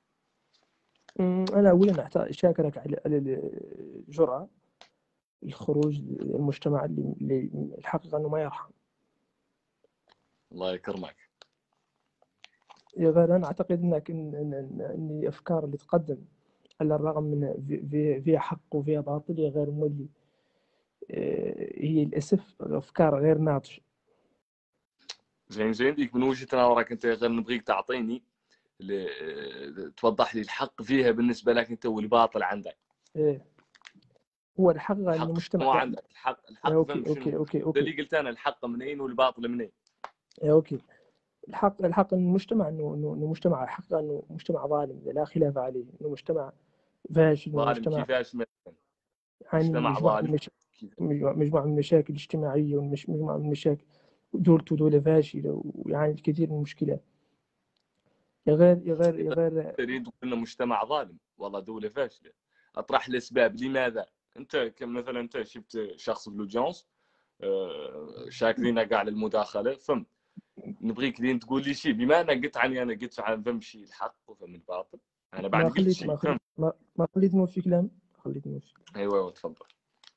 انا اولا شاكرك على الجرأة الخروج المجتمع اللي الحقيقة انه ما يرحم. الله يكرمك. يا غير انا اعتقد انك ان ان الافكار اللي تقدم على الرغم من في فيها حق وفيها باطل يا غير مولي هي للاسف افكار غير ناضجه. زين زين ديك من وجهة نظرك انت غير نبغيك تعطيني توضح لي الحق فيها بالنسبه لك انت والباطل عندك. ايه هو الحق ان المجتمع مو عندك الحق الحق أوكي فهم أوكي شنو أوكي أوكي. اللي قلت انا الحق منين والباطل منين. إيه أوكي. الحق الحق ان المجتمع انه انه مجتمع حقا انه مجتمع ظالم لا خلاف عليه، انه مجتمع فاشل، انه ظالم مجتمع كيفاش مثلا؟ يعني مجتمع مجموعه من ظالم المشاكل مجموعه من المشاكل الاجتماعيه ومجموعه من المشاكل، دولته دولة فاشلة ويعاني الكثير من المشكلات. يا غير يا غير يا غير تريد تقول انه مجتمع ظالم والله دولة فاشلة. اطرح الاسباب لماذا. انت كمثلا انت شفت شخص بلوجونس آه شاكرين قاع المداخلة فهمت. نبغيك لين تقول لي شيء بما انك قلت عني انا قلت عن فهم شيء الحق وفهم الباطل. انا بعد ما قلت خليت شيء ما خليت فهمت. ما, ما خليت نوفي في كلام خليت نوفي. ايوه ايوه تفضل.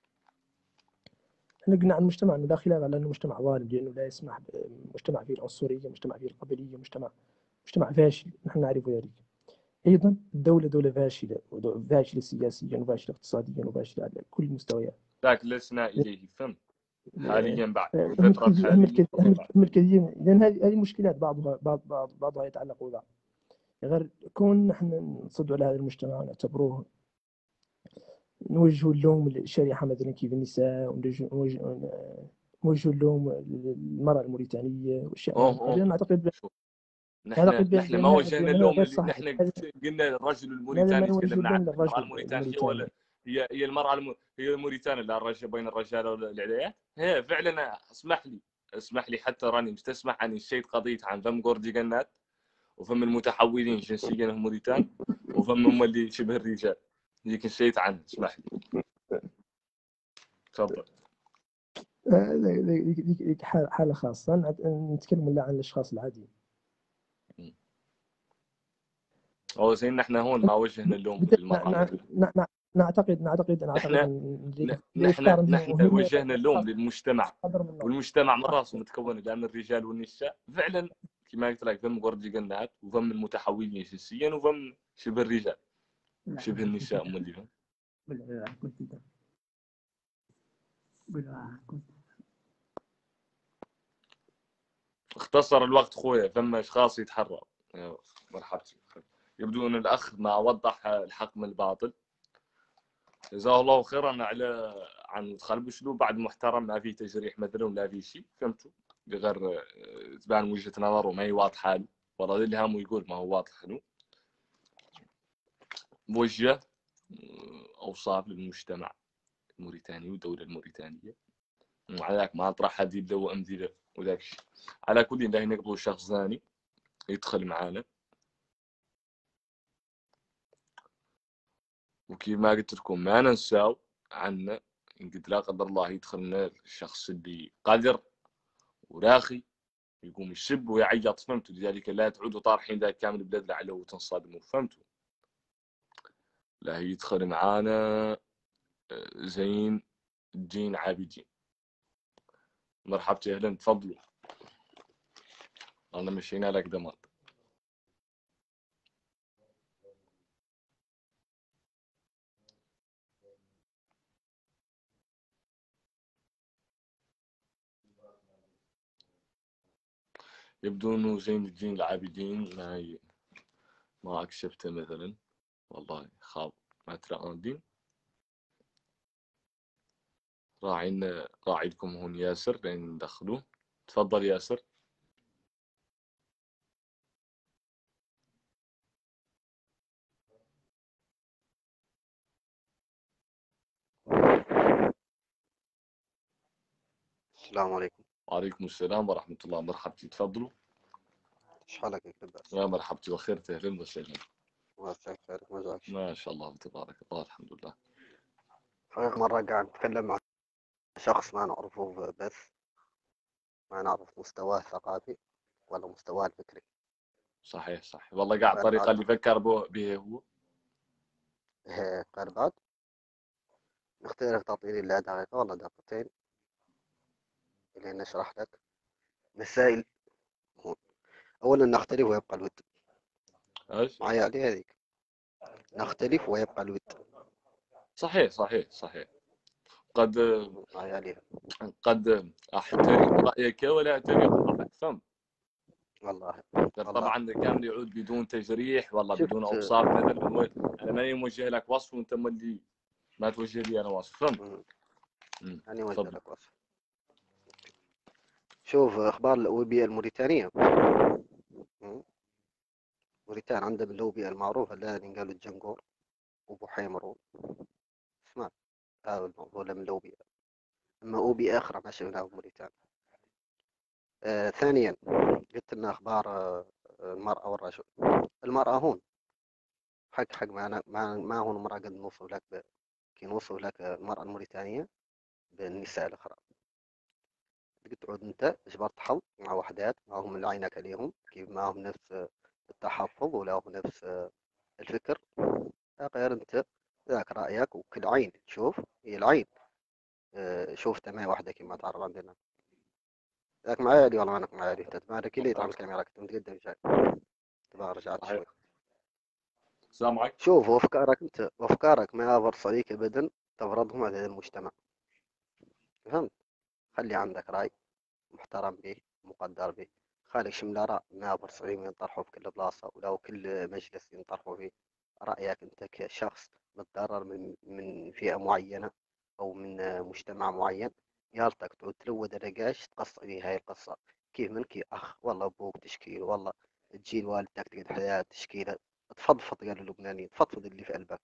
احنا قلنا عن المجتمع انه لا خلاف على انه مجتمع ظالم، لانه لا يسمح مجتمع فيه العنصريه، مجتمع فيه القبليه، مجتمع مجتمع فاشل نحن نعرف ذلك. ايضا الدوله دوله فاشله، فاشله سياسيا وفاشله اقتصاديا وفاشله على كل المستويات. ذاك لسنا اليه فهمت. حاليا بعد هم الفتره الحاليه هم الكثير لان هذه هذه المشكلات بعضها بعض بعض بعضها يتعلق ببعض. غير كون نحن نصدوا على هذا المجتمع ونعتبروه نوجه اللوم للشريحه مثلا كيف النساء، ونوجه اللوم للمراه الموريتانيه والاشياء هذه. انا اعتقد نحن نحن ما وجهنا اللوم اللي صحيح. نحن قلنا الرجل لازم ما الموريتاني نوجه تكلمنا اللوم عن المراه للرجل الموريتانيه ولا هي هي المراه الم... هي الموريتانيه لا الرجل بين الرجال والعليات. هي فعلا اسمح لي اسمح لي حتى راني مستسمح عن الشيء قضيه عن فم جوردي جنات وفم المتحولين جنسيا هم موريتان وفم هم اللي شبه الرجال. هيك الشيء عنه اسمح لي تفضل. هذيك حاله خاصه نتكلم عن الاشخاص العاديين. هو زين نحن هون ما وجهنا اللوم للمرأة. نعتقد نعتقد نحن نحن نحن وجهنا اللوم للمجتمع، والمجتمع من راسه متكون الى من الرجال والنساء فعلا كما قلت لك فم غردي قنات وفم المتحولين جنسيا وفم شبه الرجال شبه النساء هم اللي اختصر الوقت خويا فما اشخاص يتحروا. مرحبا يبدو أن الأخ ما وضح الحق من الباطل، جزاه الله خيرا على عن دخل بأسلوب بعد محترم، ما في تجريح مثلا ولا في شيء، فهمتوا؟ غير تبان وجهة نظر وما هي واضحة له، ورا اللي هامه يقول ما هو واضح له. موجه أوصاف للمجتمع الموريتاني والدولة الموريتانية، وعلى ذاك ما أطرح أدلة وأمثلة وذاك الشيء. على كل الله نقبل شخص ثاني يدخل معانا، وكيف ما قلت لكم ما ننساو عنا إن قد لا قدر الله يدخلنا الشخص اللي قادر وراخي يقوم يسب ويعيط، فهمتوا؟ لذلك لا تعودوا طارحين ذاك كامل البلاد لعله تنصدموا، فهمتوا؟ لا يدخل معانا زين الدين عابدين. مرحبا اهلا، تفضلوا. انا مشينا لك دمار. يبدو انه زين الدين العابدين ما ي... ما اكشفته مثلا، والله خاب ما ترى دين. راعينا راعي لكم هون ياسر لين ندخلوه. تفضل ياسر. السلام عليكم. وعليكم السلام ورحمة الله. مرحبتي، تفضلوا. شحالك يا لباس؟ يا مرحبتي وخير، اهلا وسهلا. الله يسعدك خيرك ما جاكش. ما شاء الله تبارك الله، الحمد لله. حقيقة مرة قاعد نتكلم مع شخص ما نعرفه، بس ما نعرف مستواه الثقافي ولا مستواه الفكري. صحيح صحيح والله، قاعد الطريقة اللي فكر به هو قال بعد نختارك تعطيني لا دقيقة ولا دقيقتين إلى نشرح لك مسائل هون. أولا نختلف ويبقى الود. ايش؟ معايا علي هذيك، نختلف ويبقى الود. صحيح صحيح صحيح. قد معايا عليها. قد احترم رايك ولا اعترف رايك، فهمت؟ والله طبعا كامل يعود بدون تجريح، والله بدون شفت اوصاف مثلا. انا ماني موجه لك وصف وانت اللي ما توجه لي انا وصف، فهمت؟ مم. أنا وجه تفضل. لك وصف. شوف أخبار الأوبئة الموريتانية. مم. موريتان عندها باللوبيا المعروفة اللي قالوا الجنقور وبوحيمر. اسمع هذا الموضوع من لوبيا، أما أوبي آخر ما شفناه في موريتانيا. آه ثانيا قلت لنا أخبار آه المرأة والرجل. المرأة هون حق حق ما ما ما هون المرأة قد نوصف لك ب... كي نوصف لك المرأة الموريتانية بالنساء الأخرى. قد تعود أنت إجبار تحض مع وحدات معهم من عينك عليهم، كيف معهم نفس التحفظ ولا هم نفس الفكر. غير أنت ذاك رأيك وكل عين تشوف هي العين. آه شوف تمام واحدة كما تعرف عندنا. ذاك معايا لي والله مانك معايا لي. انت تبارك لي على الكاميرا كنت متقدم جاي. تبارك رجعت شوي. سامعك. شوف وافكارك انت وافكارك ما فرصة ليك ابدا تفرضهم على المجتمع. فهمت؟ خلي عندك رأي محترم به مقدر به. خالك شمل آراء ما فرصة ليهم ينطرحوا في كل بلاصة ولو كل مجلس ينطرحوا فيه. رأيك انت كشخص متضرر من من فئة معينة او من مجتمع معين، يالتك تعود تلود الرقاش تقص عليه هاي القصة. كيف من كي أخ والله أبوك تشكيل والله تجي والدتك تقعد حياة تشكيلة. تفضفض قالوا اللبنانيين، تفضفض اللي في قلبك.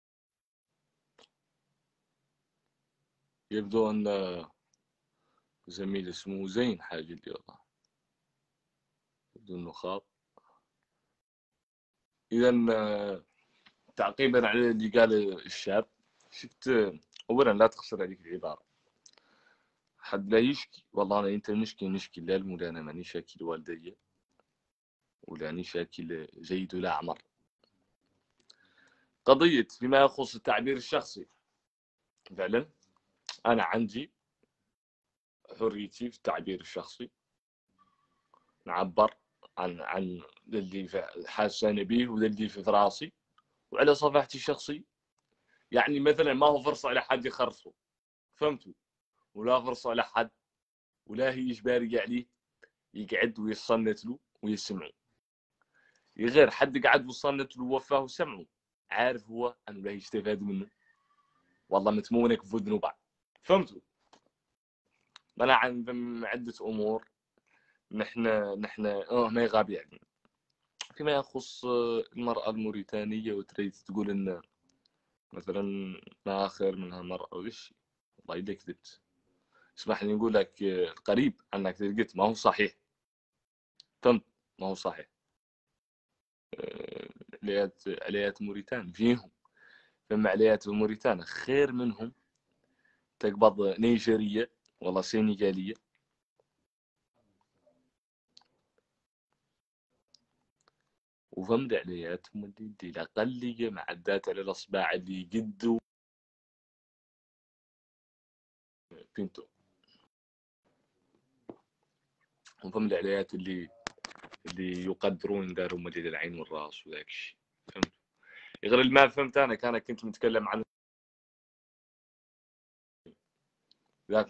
يبدو ان زميل اسمه زين حاجة اللي والله يبدو انه خاب. اذا تعقيبا على اللي قال الشاب، شفت اولا لا تخسر هذيك العبارة. حد لا يشكي، والله انا انت نشكي نشكي لا المولى، انا ماني شاكي لوالدي ولا اني شاكي جيد ولا اعمر. قضية فيما يخص التعبير الشخصي، فعلا انا عندي حريتي في التعبير الشخصي، نعبر عن عن اللي حاسة به واللي في راسي وعلى صفحتي الشخصية. يعني مثلا ما هو فرصة على حد يخرصه، فهمتوا؟ ولا فرصة على حد ولا هي إجبارية عليه يقعد ويصنت له ويسمعه. غير حد قاعد وصلنا الوفاه وسمعه عارف هو انه لا يستفاد منه والله متمونك في ودنه بعد. فهمتوا؟ انا عن عده امور نحن نحن اه ما يغاب يعني فيما يخص المرأة الموريتانية، وتريد تقول ان مثلا ما خير منها مرأة وش، والله إذا كذبت اسمح لي نقول لك القريب عنك قلت ما هو صحيح. فهمت؟ ما هو صحيح. عليات عليات موريتان فيهم، فما عليات موريتان خير منهم تقبض نيجيرية والله سينيغالية. وفهمت علياتهم اللي دي الأقلية معدات على الأصبع اللي يقدوا فهمتوا. وفهمت عليات اللي اللي يقدرون دارهم اللي العين والراس وذاك الشيء. فهمت؟ غير اللي ما فهمت انا كان كنت متكلم عن ذاك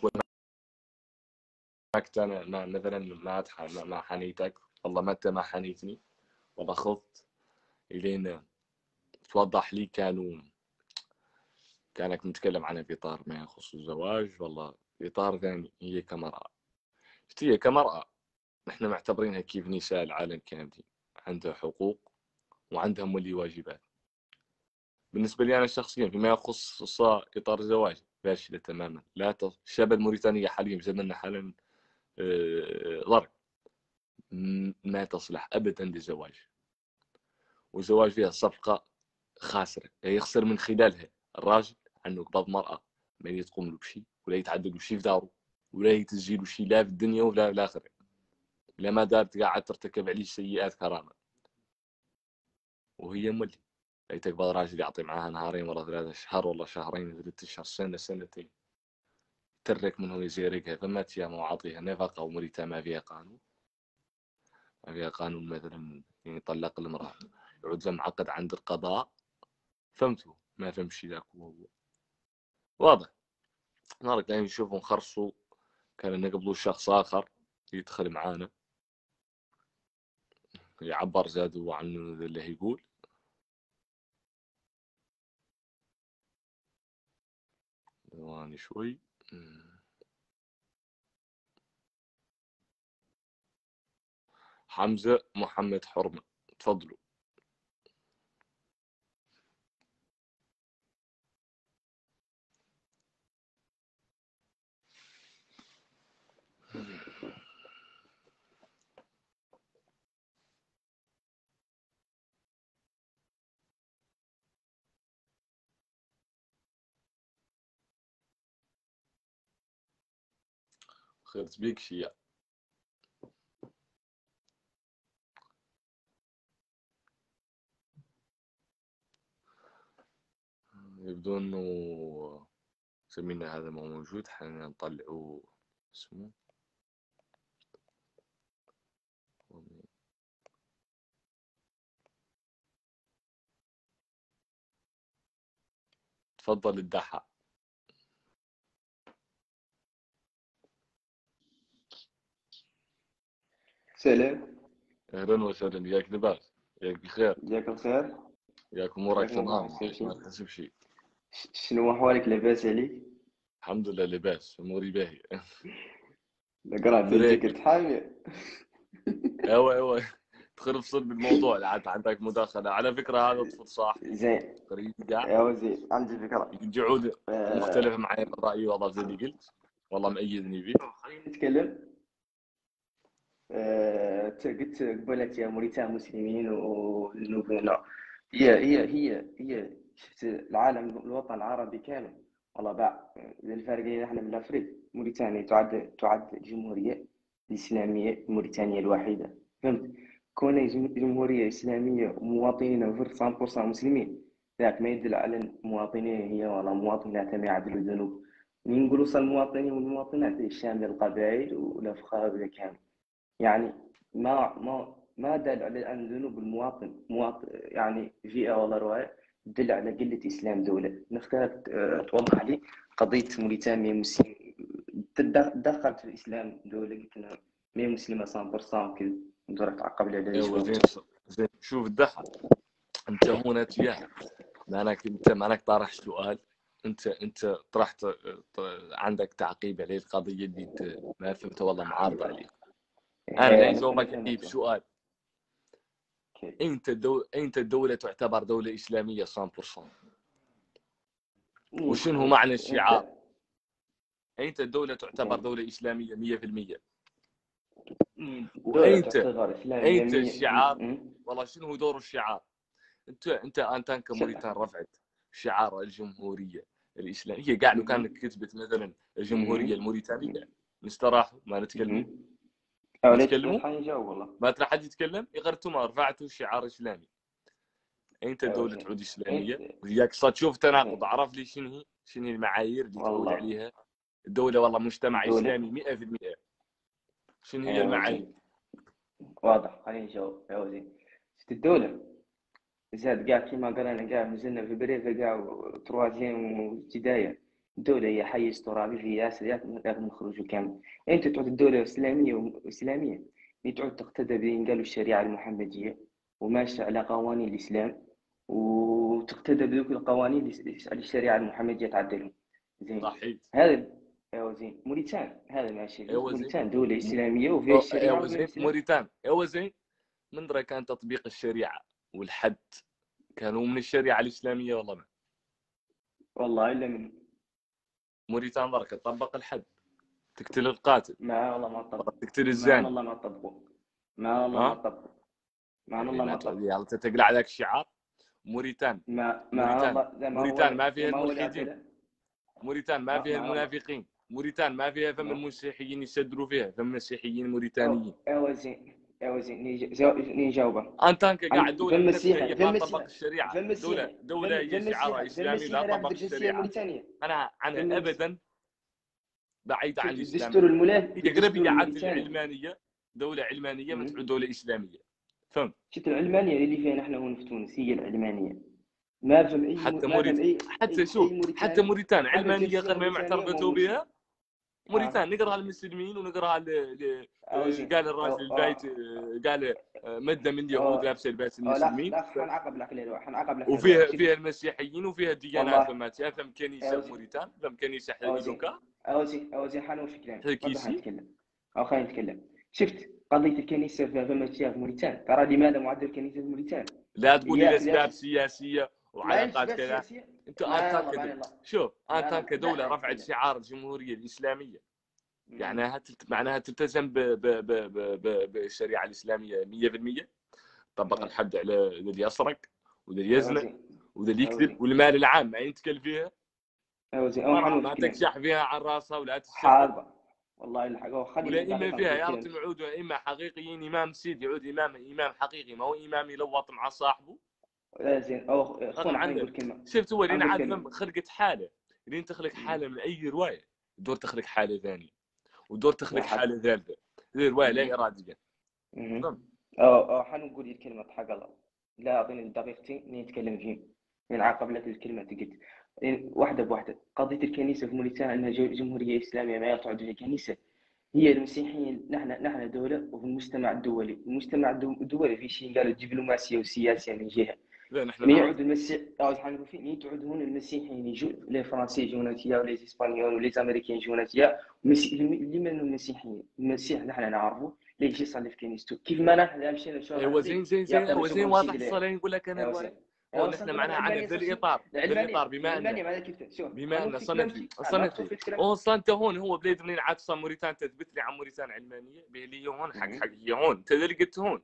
كنت انا ما مثلا ما ما, ما حنيتك والله متى ما حنيتني والله خفت الين توضح لي كانوا كانك متكلم عنها في اطار ما يخص الزواج، والله في اطار ثاني. هي كمرأة، هي كمرأة نحن معتبرينها كيف نساء العالم كاملين، عندها حقوق وعندها مولي واجبات. بالنسبة لي أنا شخصيا فيما يخص إطار الزواج فاشلة تماما. لا ت... الشاب الموريتانية حاليا في زمننا حالا ضرب ما تصلح أبدا للزواج، والزواج فيها صفقة خاسرة يخسر من خلالها الراجل عنه قبض مرأة ما يتقوم له بشيء ولا يتعدل بشيء في داره ولا يتسجيل شيء لا في الدنيا ولا في الآخرة، لا ما دارت قاعد ترتكب عليه سيئات كرامة. وهي مولي أي تقبض راجل يعطي معاها نهارين ولا ثلاثة شهر ولا شهرين ثلاثة أشهر سنة سنتين ترك منه يزيرقها. فما تيا معاطيها نفقة ومريتها ما فيها قانون، ما فيها قانون مثلا يطلق المرأة يعود لهم عقد عند القضاء. فهمتوا؟ ما فهمش ذاك هو واضح. نهارك يعني نشوفهم خرصوا كان قبلوا شخص آخر يدخل معانا يعبر زادوا عنه اللي يقول ثواني شوي. حمزة محمد حرمة تفضلوا. خير تبيك شيء يبدو انه سمينا هذا ما موجود. حنا نطلعوا اسمه تفضل الدحى. سلام. اهلا وسهلا، ياك لاباس؟ ياك بخير؟ جاك الخير. ياك امورك جاكم الله تمام؟ بخير. ما تحسب شيء. ش- شنو أحوالك؟ لاباس عليك؟ الحمد لله لاباس، اموري باهي. قرا بنتك دريك كنت حامل. ايوا ايوا دخل في صلب الموضوع. عاد عندك مداخله على فكره. هذا طفل صاحبي زين. قريب كاع ايوا زين، عندي فكرة. يجعود آه، مختلف معي بالراي والله زي اللي قلت والله مأيدني فيه. خلينا نتكلم. آه، ت- قلت قبلت يا موريتان مسلمين ونوبنا. هي هي هي هي شفت العالم، الوطن العربي كامل والله باع. الفرق احنا من الافريق. موريتانيا تعد تعد الجمهورية الإسلامية الموريتانية الوحيدة. فهمت؟ كون جم- جمهورية إسلامية ومواطنينها في مية بالمية مسلمين، ذاك ما يدل على أن مواطنين هي ولا مواطنات ما يعدلوا الذنوب. نقولوا المواطنين والمواطنات الشاملة القبائل والأفخاذ كامل. يعني ما ما ما دل على أن ذنوب المواطن مواطن يعني فئة ولا رواية، تدل على قلة إسلام دولة. نختار آه، توضح لي قضية موريتانيا مسلم تدخلت في الإسلام دولة، قلت لها ما هي مسلمة مية بالمية كذا، ندور تعقب لي عليها ايوا شوية. زين زين شوف الدحر، انت هنا تياه معناك انت معناك طرح سؤال، انت انت طرحت عندك تعقيب عليه القضيه اللي انت ما فهمت والله معارض عليه. انا إيه، نجاوبك فهمت عليه شو. بسؤال، كيف؟ انت الدولة انت الدولة تعتبر دولة اسلامية مية بالمية؟ وشنو هو معنى الشعار؟ انت الدولة تعتبر دولة اسلامية مية بالمية؟ دولة وانت تعتبر إسلامية انت مية الشعار بالمية. والله شنو هو دور الشعار؟ انت انت انت كموريتان رفعت شعار الجمهورية الاسلامية، قاعد لو كانك كتبت مثلا الجمهورية الموريتانية نستراحوا ما نتكلموا أو ما ليش تكلموا ليش حنجاوب والله. ما ترى حد يتكلم يغرتوا ما رفعتوا شعار اسلامي. انت أيوة الدولة زين. تعود اسلامية أنت وياك صار تشوف تناقض. زين. عرف لي شنو هي شنو هي المعايير اللي تعود والله عليها الدولة والله مجتمع الدولة. اسلامي مية بالمية؟ شنو هي أيوة المعايير؟ زين. واضح، خليني نجاوب. أيوة زين. شفت الدولة زاد قاع كيما قالنا قاع نزلنا في بريفة قاع تروازيام وابتداية. الدولة هي حيز ترابي في ياسريات لازم نخرجوا كامل. أنت تعود الدولة إسلامية وإسلامية اللي تعود تقتدى بين قالوا الشريعة المحمدية وماشية على قوانين الإسلام، وتقتدى بذوك القوانين اللي الشريعة المحمدية تعدلهم. زين. صحيح. هذا ايوا زين. موريتان هذا ماشي. ايوه زين. موريتان دولة إسلامية وفيها أو- الشريعة ايوه وفيها زين الإسلام. موريتان ايوه زين. من درا كان تطبيق الشريعة والحد كانوا من الشريعة الإسلامية والله ما والله إلا من موريتان برك تطبق الحد، تقتل القاتل، ما والله ما طبق. تقتل ما الزاني. والله ما طبقوا. ما والله ما ها طبقوا. ما يعني والله ما لا طبقوا. يلا تقلع عليك الشعار. موريتان ما ما موريتان والله زي ما هو موريتان ما زي فيها ما هو الملحدين، العدالة. موريتان ما ما فيها ما والله المنافقين، موريتان ما فيها فم ما المسيحيين يسدروا فيها فم مسيحيين أو موريتانيين. ايوا زين. ايوا زين نيجي زو- نجاوبه. انت انك قاعد عن دولة فم بنفسها مسيحي هي فم ما تطبق مسيحي الشريعة، فم دولة مسيحي دولة فم هي فم شعارها مسيحي فم إسلامي لا مسيحي رافض تطبق الجنسية الشريعة. الموريتانية. انا انا فم ابدا بعيد عن شفت الاسلام. الدستور الملاك هي قريبة الدستور عد الموريتاني. العلمانية، دولة علمانية ما مم. تعود دولة إسلامية. فهمت؟ شفت العلمانية اللي فيها نحن هون في تونس هي العلمانية. ما فهم اي حتى ما فهم موريت اي حتى اي, شوف أي حتى موريتاني موريتان حامل علمانية جنسية غير ما موريتانية وما هو معترفتوا مسلم. بها. ها. موريتان نقراها للمسلمين ونقراها ل... ل... او زين. قال او الراجل او, البيت قال مدة من أو, اليهود لابسة لباس أو لا المسلمين. لا حنعاقب لك عليه حنعاقب لك عليه وفيها شفت. فيها المسيحيين وفيها الديانات والله. فما فهم كنيسة او في زين. موريتان فهم كنيسة او زين. حيلوكا او زين. او زين حنوفي كلام برضه حكيسي. حنتكلم. او خلينا نتكلم. شفت قضية الكنيسة في فما في موريتان. ترى لماذا معدل الكنيسة في موريتان؟ لا تقول لي يا لأسباب يا سياسية ما هي وعلاقات أسباب كذا. سياسية. انت ما انت الله ما كدولة الله. شوف ما انت الله لا كدولة خلينا رفعت نتكلم. شعار الجمهورية الإسلامية، يعني مم. هت... معناها تلتزم ب... ب... ب... ب... ب... بالشريعة الإسلامية مية بالمية. طبق مم. الحد على اللي يسرق واللي أو يزنى زين. واللي أو يكذب زين. والمال العام ما ينتكل فيها. أو زين. أو المرأة حنوفي ما كلام. تكشح فيها عن راسها ولا تتسبب. حاضر. والله الحق ولا خليني إما دقيقة فيها نقول يا كلام. رب يعود إما حقيقيين إمام سيد يعود إمام إمام حقيقي ما هو إمام يلوط مع صاحبه. لا زين. أو رغم أخونا خلينا عنه نقول كلمة. شفت هو لين حنقول عاد كلمة. فم خلقت حالة لين تخلق مم. حالة من أي رواية دور تخلق حالة ثانية ودور تخلق صح. حالة ثالثة. هذه رواية لا مم. إرادية. مم. فهمت؟ أو أو حنقول الكلمة حق الله. لا أعطيني دقيقتين نتكلم فيهم. نعاقب لك الكلمة تقول واحدة بواحدة. قضية الكنيسة في موريتان أنها جمهورية إسلامية ما تعد الكنيسة هي المسيحيين. نحن نحن دولة وفي المجتمع الدولي. المجتمع الدولي في شيء قالوا دبلوماسية وسياسية من جهة. لا نحن مي نعرف. يعود المسيح أو حنقول فيه مي تعود هون المسيحيين يجوا لي فرنسي يجونا تيا ولي اسبانيول ولي امريكان يجونا تيا. اللي من المسيحيين المسيح نحن نعرفه اللي يجي يصلي في كنيسته كيف ما نحن مشينا شهر ايوه زين زين زين يعقل ايوه زين شغل واضح سيدي. الصلاة نقول لك انا ايوا رواية. زين. هو ايوا نحن صنقول لك معناها عن العلمانية ذا شوف. الاطار ذا الاطار العلمانية بما ان العلمانية ماذا كيف شوف بما ان حنوفي كلام صنت لي فيك. أنا صنت لي أوقف الكلام. هو صنت هون هو بليد منين عكس موريتان تثبت لي عن موريتان علمانيه به لي هون حق حق هي هون انت اللي قلت هون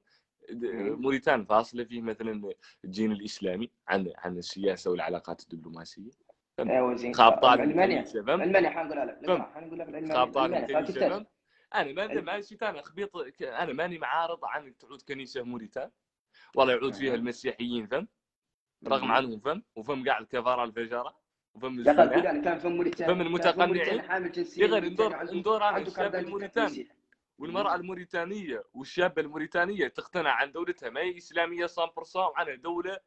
موريتان فاصله فيه مثلا الدين الاسلامي عن عن السياسه والعلاقات الدبلوماسيه. ايوا زين. خابطات العلمانية الكنيسه فهمت؟ العلمانية حنقولها لك فهمت؟ نقرا حنقول لك العلمانية خابطات العلمانية قال الكنيسه كيفاش. فهمت؟ انا ما ما شفت انا خبيط انا ماني معارض عن تعود كنيسه موريتان والله يعود فيها المسيحيين فهمت؟ رغم عنهم فهم وفهم قاعد الكفاره الفجره وفهم يا قال الزنا انا كان في موريتانيا فهم كان في موريتانيا المتقنعين. حامل جنسيه غير موريتانيا ندور عنده ندور انا عنده الشاب كاردان الموريتاني المسيح. والمراه الموريتانيه والشابه الموريتانيه تقتنع عن دولتها ما هي اسلاميه مية بالمية وعنها دوله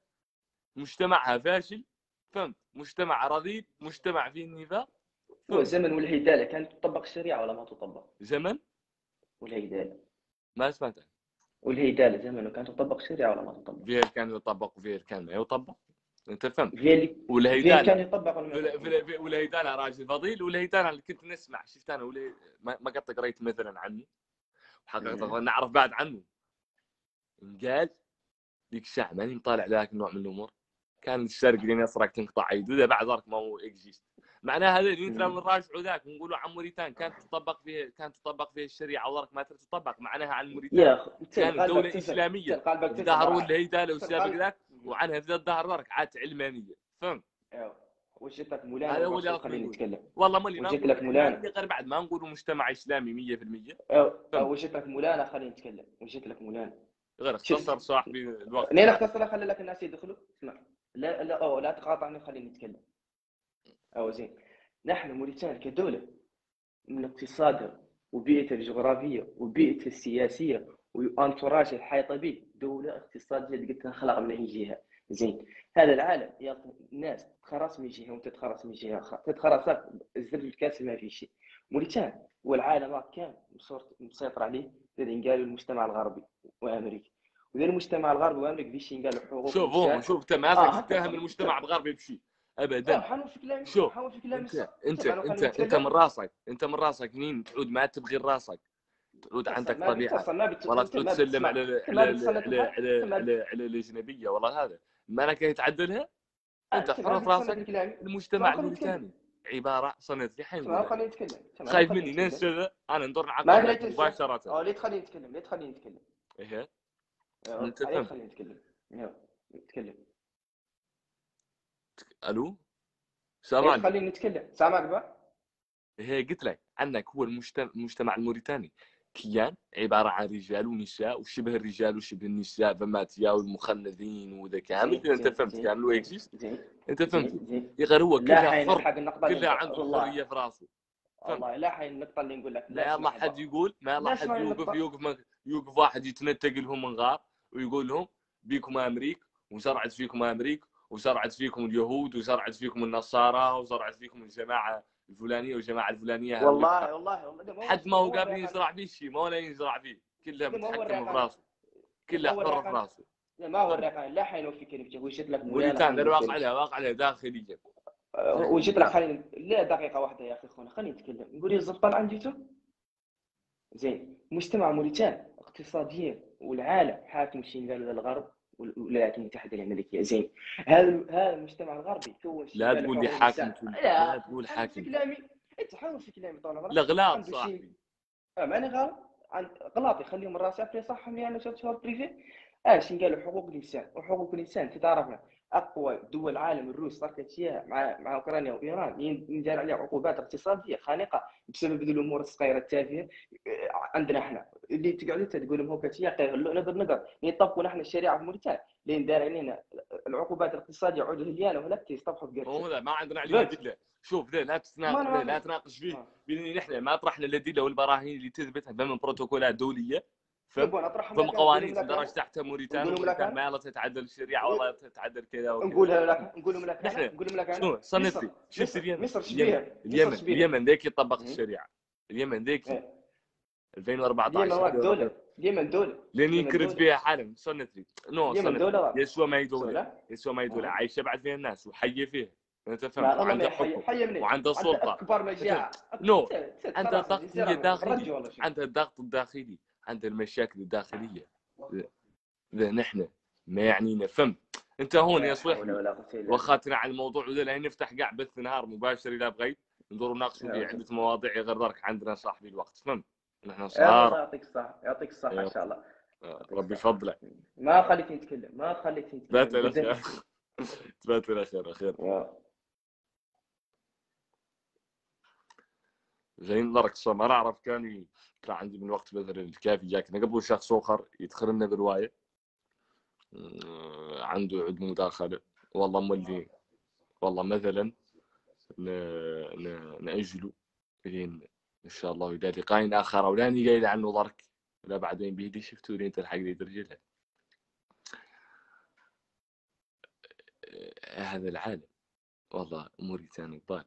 مجتمعها فاشل فهمت؟ مجتمع رذيذ مجتمع فيه النفاق. هو زمن والهدايه كانت تطبق الشريعه ولا ما تطبق؟ زمن والهدايه ما سمعت والهيدالة زمان كانت تطبق الشريعة ولا ما تطبق؟ فيه كان يطبق وفيه كان ما يطبق، انت فهمت؟ فيه اللي فيه والهيدالة كان يطبق ولا ما في يطبق؟ في في والهيدالة راجل فضيل، والهيدالة اللي كنت نسمع شفت انا ولا ما ما قد قريت مثلا عنه وحقيقة نعرف بعد عنه. قال ديك الساعة ماني مطالع ذاك النوع من الامور، كان الشرق لين يسرق تنقطع يده بعد ذلك ما هو اكزيست. معناها هذا اللي نتلاقوا نراجعوا ذاك ونقولوا عن موريتان كانت تطبق فيه كانت تطبق فيه الشريعه وذاك ما تطبق. معناها عن موريتان يا اخ كانت دولة إسلامية ظهروا الهيدالة والسابق ذاك، وعنها في الظهر ذاك عاد علمانية، فهمت؟ ايوه وش جت لك مولانا؟ هذا هو اللي خليني نتكلم. والله مالي ما وجيت نقول لك مولانا غير بعد ما نقولوا مجتمع إسلامي مية في المية. وش جت لك مولانا؟ خليني نتكلم. وش جت لك مولانا؟ غير اختصر صاحبي الوقت. لين اختصر خلي لك الناس يدخلوا. اسمع لا لا أو لا تقاطعني خليني نتكلم. أو زين نحن موريتانيا كدولة من اقتصادها وبيئتها الجغرافية وبيئتها السياسية وانتراج الحيطة به دولة اقتصادية قلت لها خلق من أي جهة. زين هذا العالم يعطي الناس تتخرص من جهة وتتخرص من جهة أخرى، تتخرص الزر الكاس ما في شيء. موريتانيا والعالم كان مسيطر عليه الذين قالوا المجتمع الغربي وأمريكا، وذا المجتمع الغربي وأمريكا بيش قالوا حقوق. شوف هو شوف انت ما آه تتهم المجتمع الغربي بشيء ابدا. حنو في كلامي شوف حنو في كلامي انت انت انت, انت من راسك انت من راسك مين تعود ما تبغي راسك تعود عندك طبيعه والله تعود تسلم على على على على على الاجنبيه والله هذا ما انا كي تعدلها انت حر في راسك. المجتمع الموريتاني عباره صنت لي حين خليني نتكلم. خايف مني ننسى انا ندور نعقد مباشره. اه ليه تخليني نتكلم؟ ليه تخليني نتكلم؟ ايه انت فهمت؟ خليني نتكلم. نتكلم. الو سامعني؟ خليني نتكلم. سامعك بقى؟ هي قلت لك عندك هو المجتمع المجتمع الموريتاني كيان عباره عن رجال ونساء وشبه الرجال وشبه النساء فماتيا والمخنثين وذا كامل. انت فهمت كامل اكزيست؟ انت فهمت؟ غير هو كله حر كله عنده حريه في راسه. والله لا حين النقطه اللي نقول لك لا يلا حد يقول ما يلا حد يوقف يوقف يوقف واحد يتنتق لهم من غار ويقول لهم بيكم امريك وزرعت فيكم امريك وزرعت فيكم اليهود وزرعت فيكم النصارى وزرعت فيكم الجماعه الفلانيه والجماعه الفلانيه. والله والله والله حد ما هو قابل يزرع فيه شيء ما ولا يزرع فيه كله متحكم في راسه كله حر في راسه. ما هو الرقم لا حين في كلمه وجدت لك موريتان الواقع لها واقع لها داخليا. وجدت لك خليني لا دقيقه واحده يا اخي خونا خليني نتكلم. نقول الزبطان عنديته زين مجتمع موريتان اقتصاديا والعالم حاكم الشيء قالوا الغرب والولايات المتحده الامريكيه. زين هذا هذا المجتمع الغربي كون لا تقول لي حاكم لا تقول حاكم كلامي انت حاول في كلامي طال عمرك. لا غلط صاحبي ماني غلط غلط يخليهم راسي في صحهم يعني شغل بريفي. اش قالوا حقوق الانسان وحقوق الانسان تعرفنا اقوى دول العالم الروس صارت فيها مع مع اوكرانيا وايران يندار عليها عقوبات اقتصاديه خانقه بسبب الامور الصغيره التافهه. عندنا احنا اللي تقعدوا تقول لهم هوكا شي نقدر نقدر يطبقوا نحن الشريعه في موريتانيا لين دار علينا العقوبات الاقتصاديه عود هليانه ولا يصطبحوا بقرش. هو لا ما عندنا عليه ادله. شوف ذا لا تتناقش لا تناقش فيه بان نحن ما طرحنا الادله والبراهين اللي تثبتها ضمن بروتوكولات دوليه فهم قوانين درجة تحت موريتانيا ما لا تتعدل الشريعه ولا تتعدل كذا وكذا. نقولها لك نقول لك نحن نقول لك انا شنو صنفي شفت اليمن مصر اليمن اليمن, اليمن ذيك طبقت الشريعه. اليمن ذيك ألفين وأربعة عشر اليمن دوله اليمن دوله لين ينكرت فيها حالم صنفي نو صنفي يسوى ما يدوله يسوى ما يدوله عايشه بعد فيها الناس وحيه فيها انت فهمت وعنده حكم وعنده السلطه اكبر مجاعه نو عنده ضغط داخلي عنده الضغط الداخلي عنده المشاكل الداخليه ذا نحن ما يعنينا. فهمت انت هون يا صليح واخاتنا على الموضوع ذا لين نفتح قاع بث نهار مباشر اذا بغيت ندور نناقشوا فيه عده مواضيع غير ذلك عندنا صاحبي الوقت. فهمت نحن صار يعطيك الصحه يعطيك الصحه ان شاء الله ربي يفضلك. ما خليتني نتكلم ما خليتني نتكلم تبات الى خير تبات الى خير خير زين درك صار ما نعرف كان كان عندي من وقت بدل الكافي جاكنا قبل شخص اخر يدخل لنا بروايه عنده عد مداخله والله مولي والله مثلا نأجله لين ان شاء الله الى لقاء اخر ولا نقايل عنه درك لا بعدين بيدي شفتوا لين تلحق لي درجلها. هذا العالم والله موريتاني ضال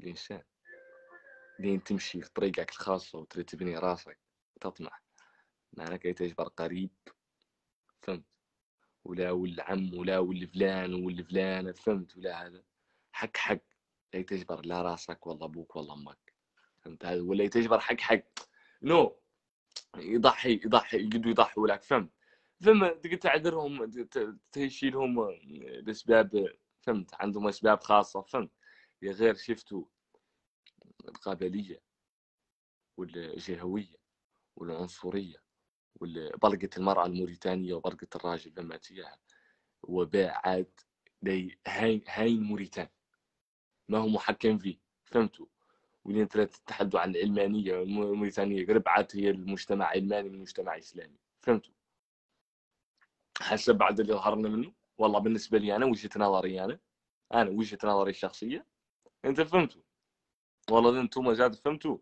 الانسان لين تمشي في طريقك الخاصه وتبني راسك تطمح معناها كي تجبر قريب، فهمت، ولا والعم ولا والفلان والفلانة، فهمت، ولا هذا حق حق لا تجبر لا راسك والله ابوك والله امك، فهمت هذا، ولا تجبر حق حق نو يضحي يضحي يقدروا يضحوا لك، فهمت، ثم تقدر تعذرهم تهشي لهم لاسباب، فهمت، عندهم اسباب خاصه، فهمت، غير شفتوا القبليه والجهويه والعنصريه وبلقة المرأة الموريتانية وبلقة الراجل لما تياها وباء عاد لي هاي هاي الموريتان ما هو محكم فيه، فهمتوا، ولين تتحدوا عن العلمانية الموريتانية قرب عاد هي المجتمع علماني من مجتمع إسلامي، فهمتوا، حسب بعد اللي ظهرنا منه، والله بالنسبة لي أنا وجهة نظري أنا أنا وجهة نظري الشخصية، أنت فهمتوا، والله أنتم زاد فهمتوا.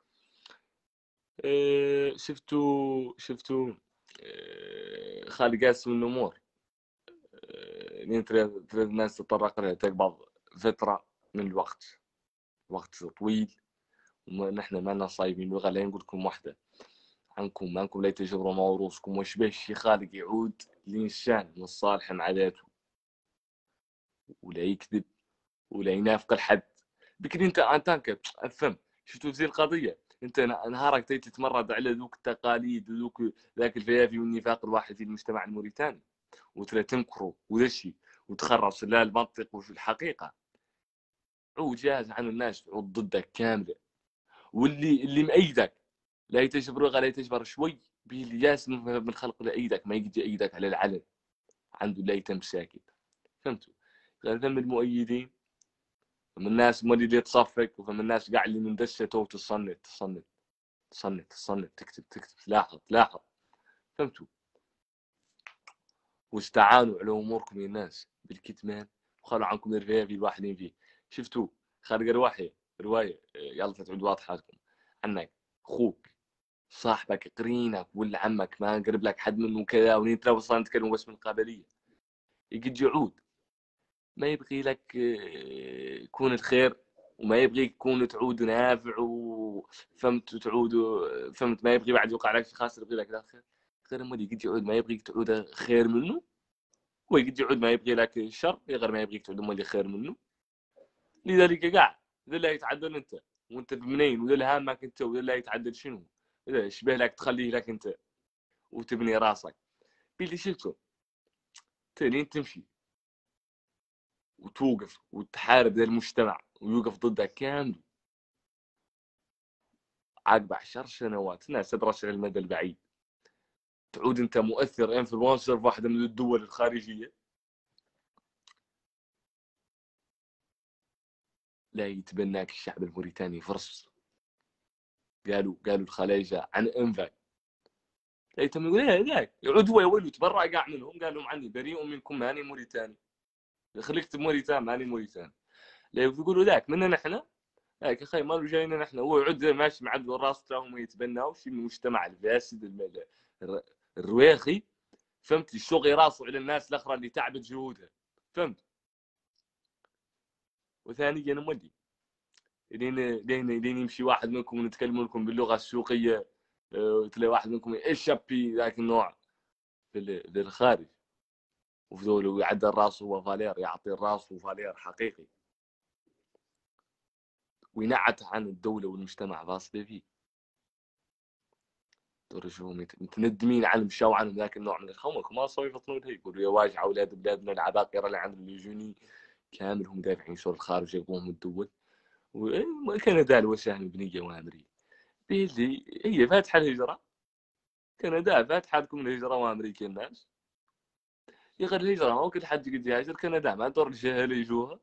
إيه شفتوا شفتوا إيه خالد قاسم النمور لين تريد الناس تتطرق لها تقبض فترة من الوقت، وقت طويل، ونحن ما لنا صايبين لغة. لا نقول لكم واحدة عنكم ما انكم لا تجبروا موروثكم وش به شي خالق يعود لإنسان من الصالح مع ذاته ولا يكذب ولا ينافق الحد. بكري انت انت افهم شفتوا زي القضية، انت نهارك تيجي تتمرد على ذوك التقاليد وذوك ذاك الفيافي والنفاق الواحد في المجتمع الموريتاني وتلا تنكروا وذا الشيء وتخرص لا المنطق وفي الحقيقة عود جاهز عن الناس تعود ضدك كاملة، واللي اللي مأيدك لا يتجبر لا يتجبر شوي به اللي جالس من خلق لا ايدك ما يجي ايدك على العلن عنده لا يتم ساكت، فهمتوا، غير ثم المؤيدين فمن الناس مولي اللي تصفق وفم الناس قاعد اللي من دسته وتصنت تصنت تصنت تصنت تكتب تكتب تلاحظ تلاحظ، فهمتوا، واستعانوا على اموركم يا الناس بالكتمان وخلوا عنكم الرفاهيه الواحدين فيه. شفتوا خارج رواحي روايه يلا تعود واضحه لكم عنك اخوك صاحبك قرينك ولا عمك ما قرب لك حد منه كذا ونين ترى وصلنا نتكلم بس من القابليه يقد يعود ما يبغي لك يكون الخير وما يبغي يكون تعود نافع وفهمت تعود فهمت ما يبغي بعد يوقع لك خاسر يبغي لك الخير غير ما يقد يعود ما يبغيك تعود خير منه ويقد يعود ما يبغي لك الشر غير ما يبغيك تعود مولي خير منه. لذلك قاعد ذا اللي يتعدل انت وانت بمنين وذا اللي هامك انت وذا اللي يتعدل شنو اذا شبه لك تخليه لك انت وتبني راسك باللي شفته تلين تمشي وتوقف وتحارب ذا المجتمع ويوقف ضدك كامل عقب عشر سنوات ناس تدرس على المدى البعيد تعود انت مؤثر انفلونسر في واحده من الدول الخارجيه لا يتبناك الشعب الموريتاني فرص قالوا قالوا الخلايجه عن انفاك لا يتم يقول ايه ذاك يعود هو يولوا تبرع قاع منهم قال لهم عني بريء منكم ماني موريتاني خليك موريتان ماني موريتاني لا يقولوا ذاك منا نحن ذاك اخي مالو جاينا نحن هو يعود ماشي معدل الراس تاعهم يتبناوا شيء من المجتمع الفاسد الرواخي، فهمت، الشغل راسه على الناس الاخرى اللي تعبت جهودها، فهمت. وثانيا نمدي لين لين لين يمشي واحد منكم ونتكلم لكم باللغه السوقيه تلاقي واحد منكم يشبي ذاك النوع في الخارج وفي دوله ويعدل راسه هو فالير يعطي الراس وفالير حقيقي وينعت عن الدوله والمجتمع فاصله فيه ترجعوا متندمين عن مشاو عنهم ذاك النوع من الخمر ما صار يفطنون هي يقولوا يا واجع اولاد بلادنا العباقره اللي عندهم الليجوني كامل هم دافعين شغل الخارج يبغون الدول وكندا الوسائل بنيه وامريه اللي هي فاتحه الهجره كندا فاتحه لكم الهجره وامريكا الناس يغير الهجره ما كل حد يقدر يهاجر كندا ما دور الجهل يجوها،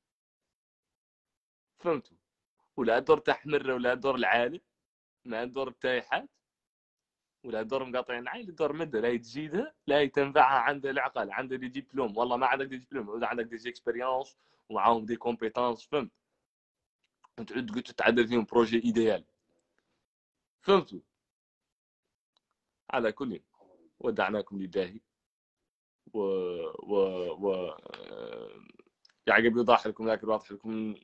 فهمتوا، ولا دور تحمر ولا دور العالم ما دور التايحات ولا دور مقاطعين عين دور مده لا تزيدها لا تنفعها عند العقل عند دي دبلوم والله ما عندك دي دبلوم ولا عندك دي اكسبيريونس ومعاهم دي كومبيتونس، فهمت، تعود قلت تعدل فيهم بروجي ايديال، فهمتوا. على كل ودعناكم لله و و و يعقب يوضح لكم لكن واضح لكم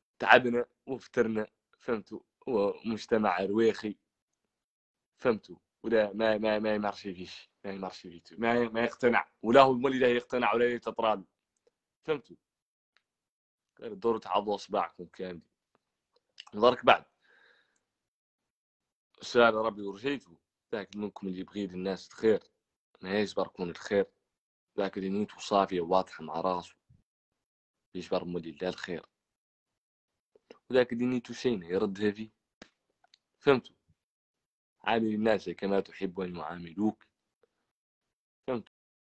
تعبنا وفترنا، فهمتوا، ومجتمع رواخي، فهمتوا، ولا ما ما ما يمارشي فيش، ما يمارشي فيتو، ما ما يقتنع، ولا هو المولي لا يقتنع ولا يتطراد. فهمتوا؟ غير دوروا تعضوا اصبعكم كاملين. درك بعد السؤال ربي ورجيتو، ذاك منكم اللي يبغي للناس الخير ما يجبركم الخير، ذاك اللي نيته صافية واضحة مع راسو يجبر مولي لا الخير، وذاك اللي نيته شينة يردها فيه. فهمتوا؟ عامل الناس كما تحب أن يعاملوك،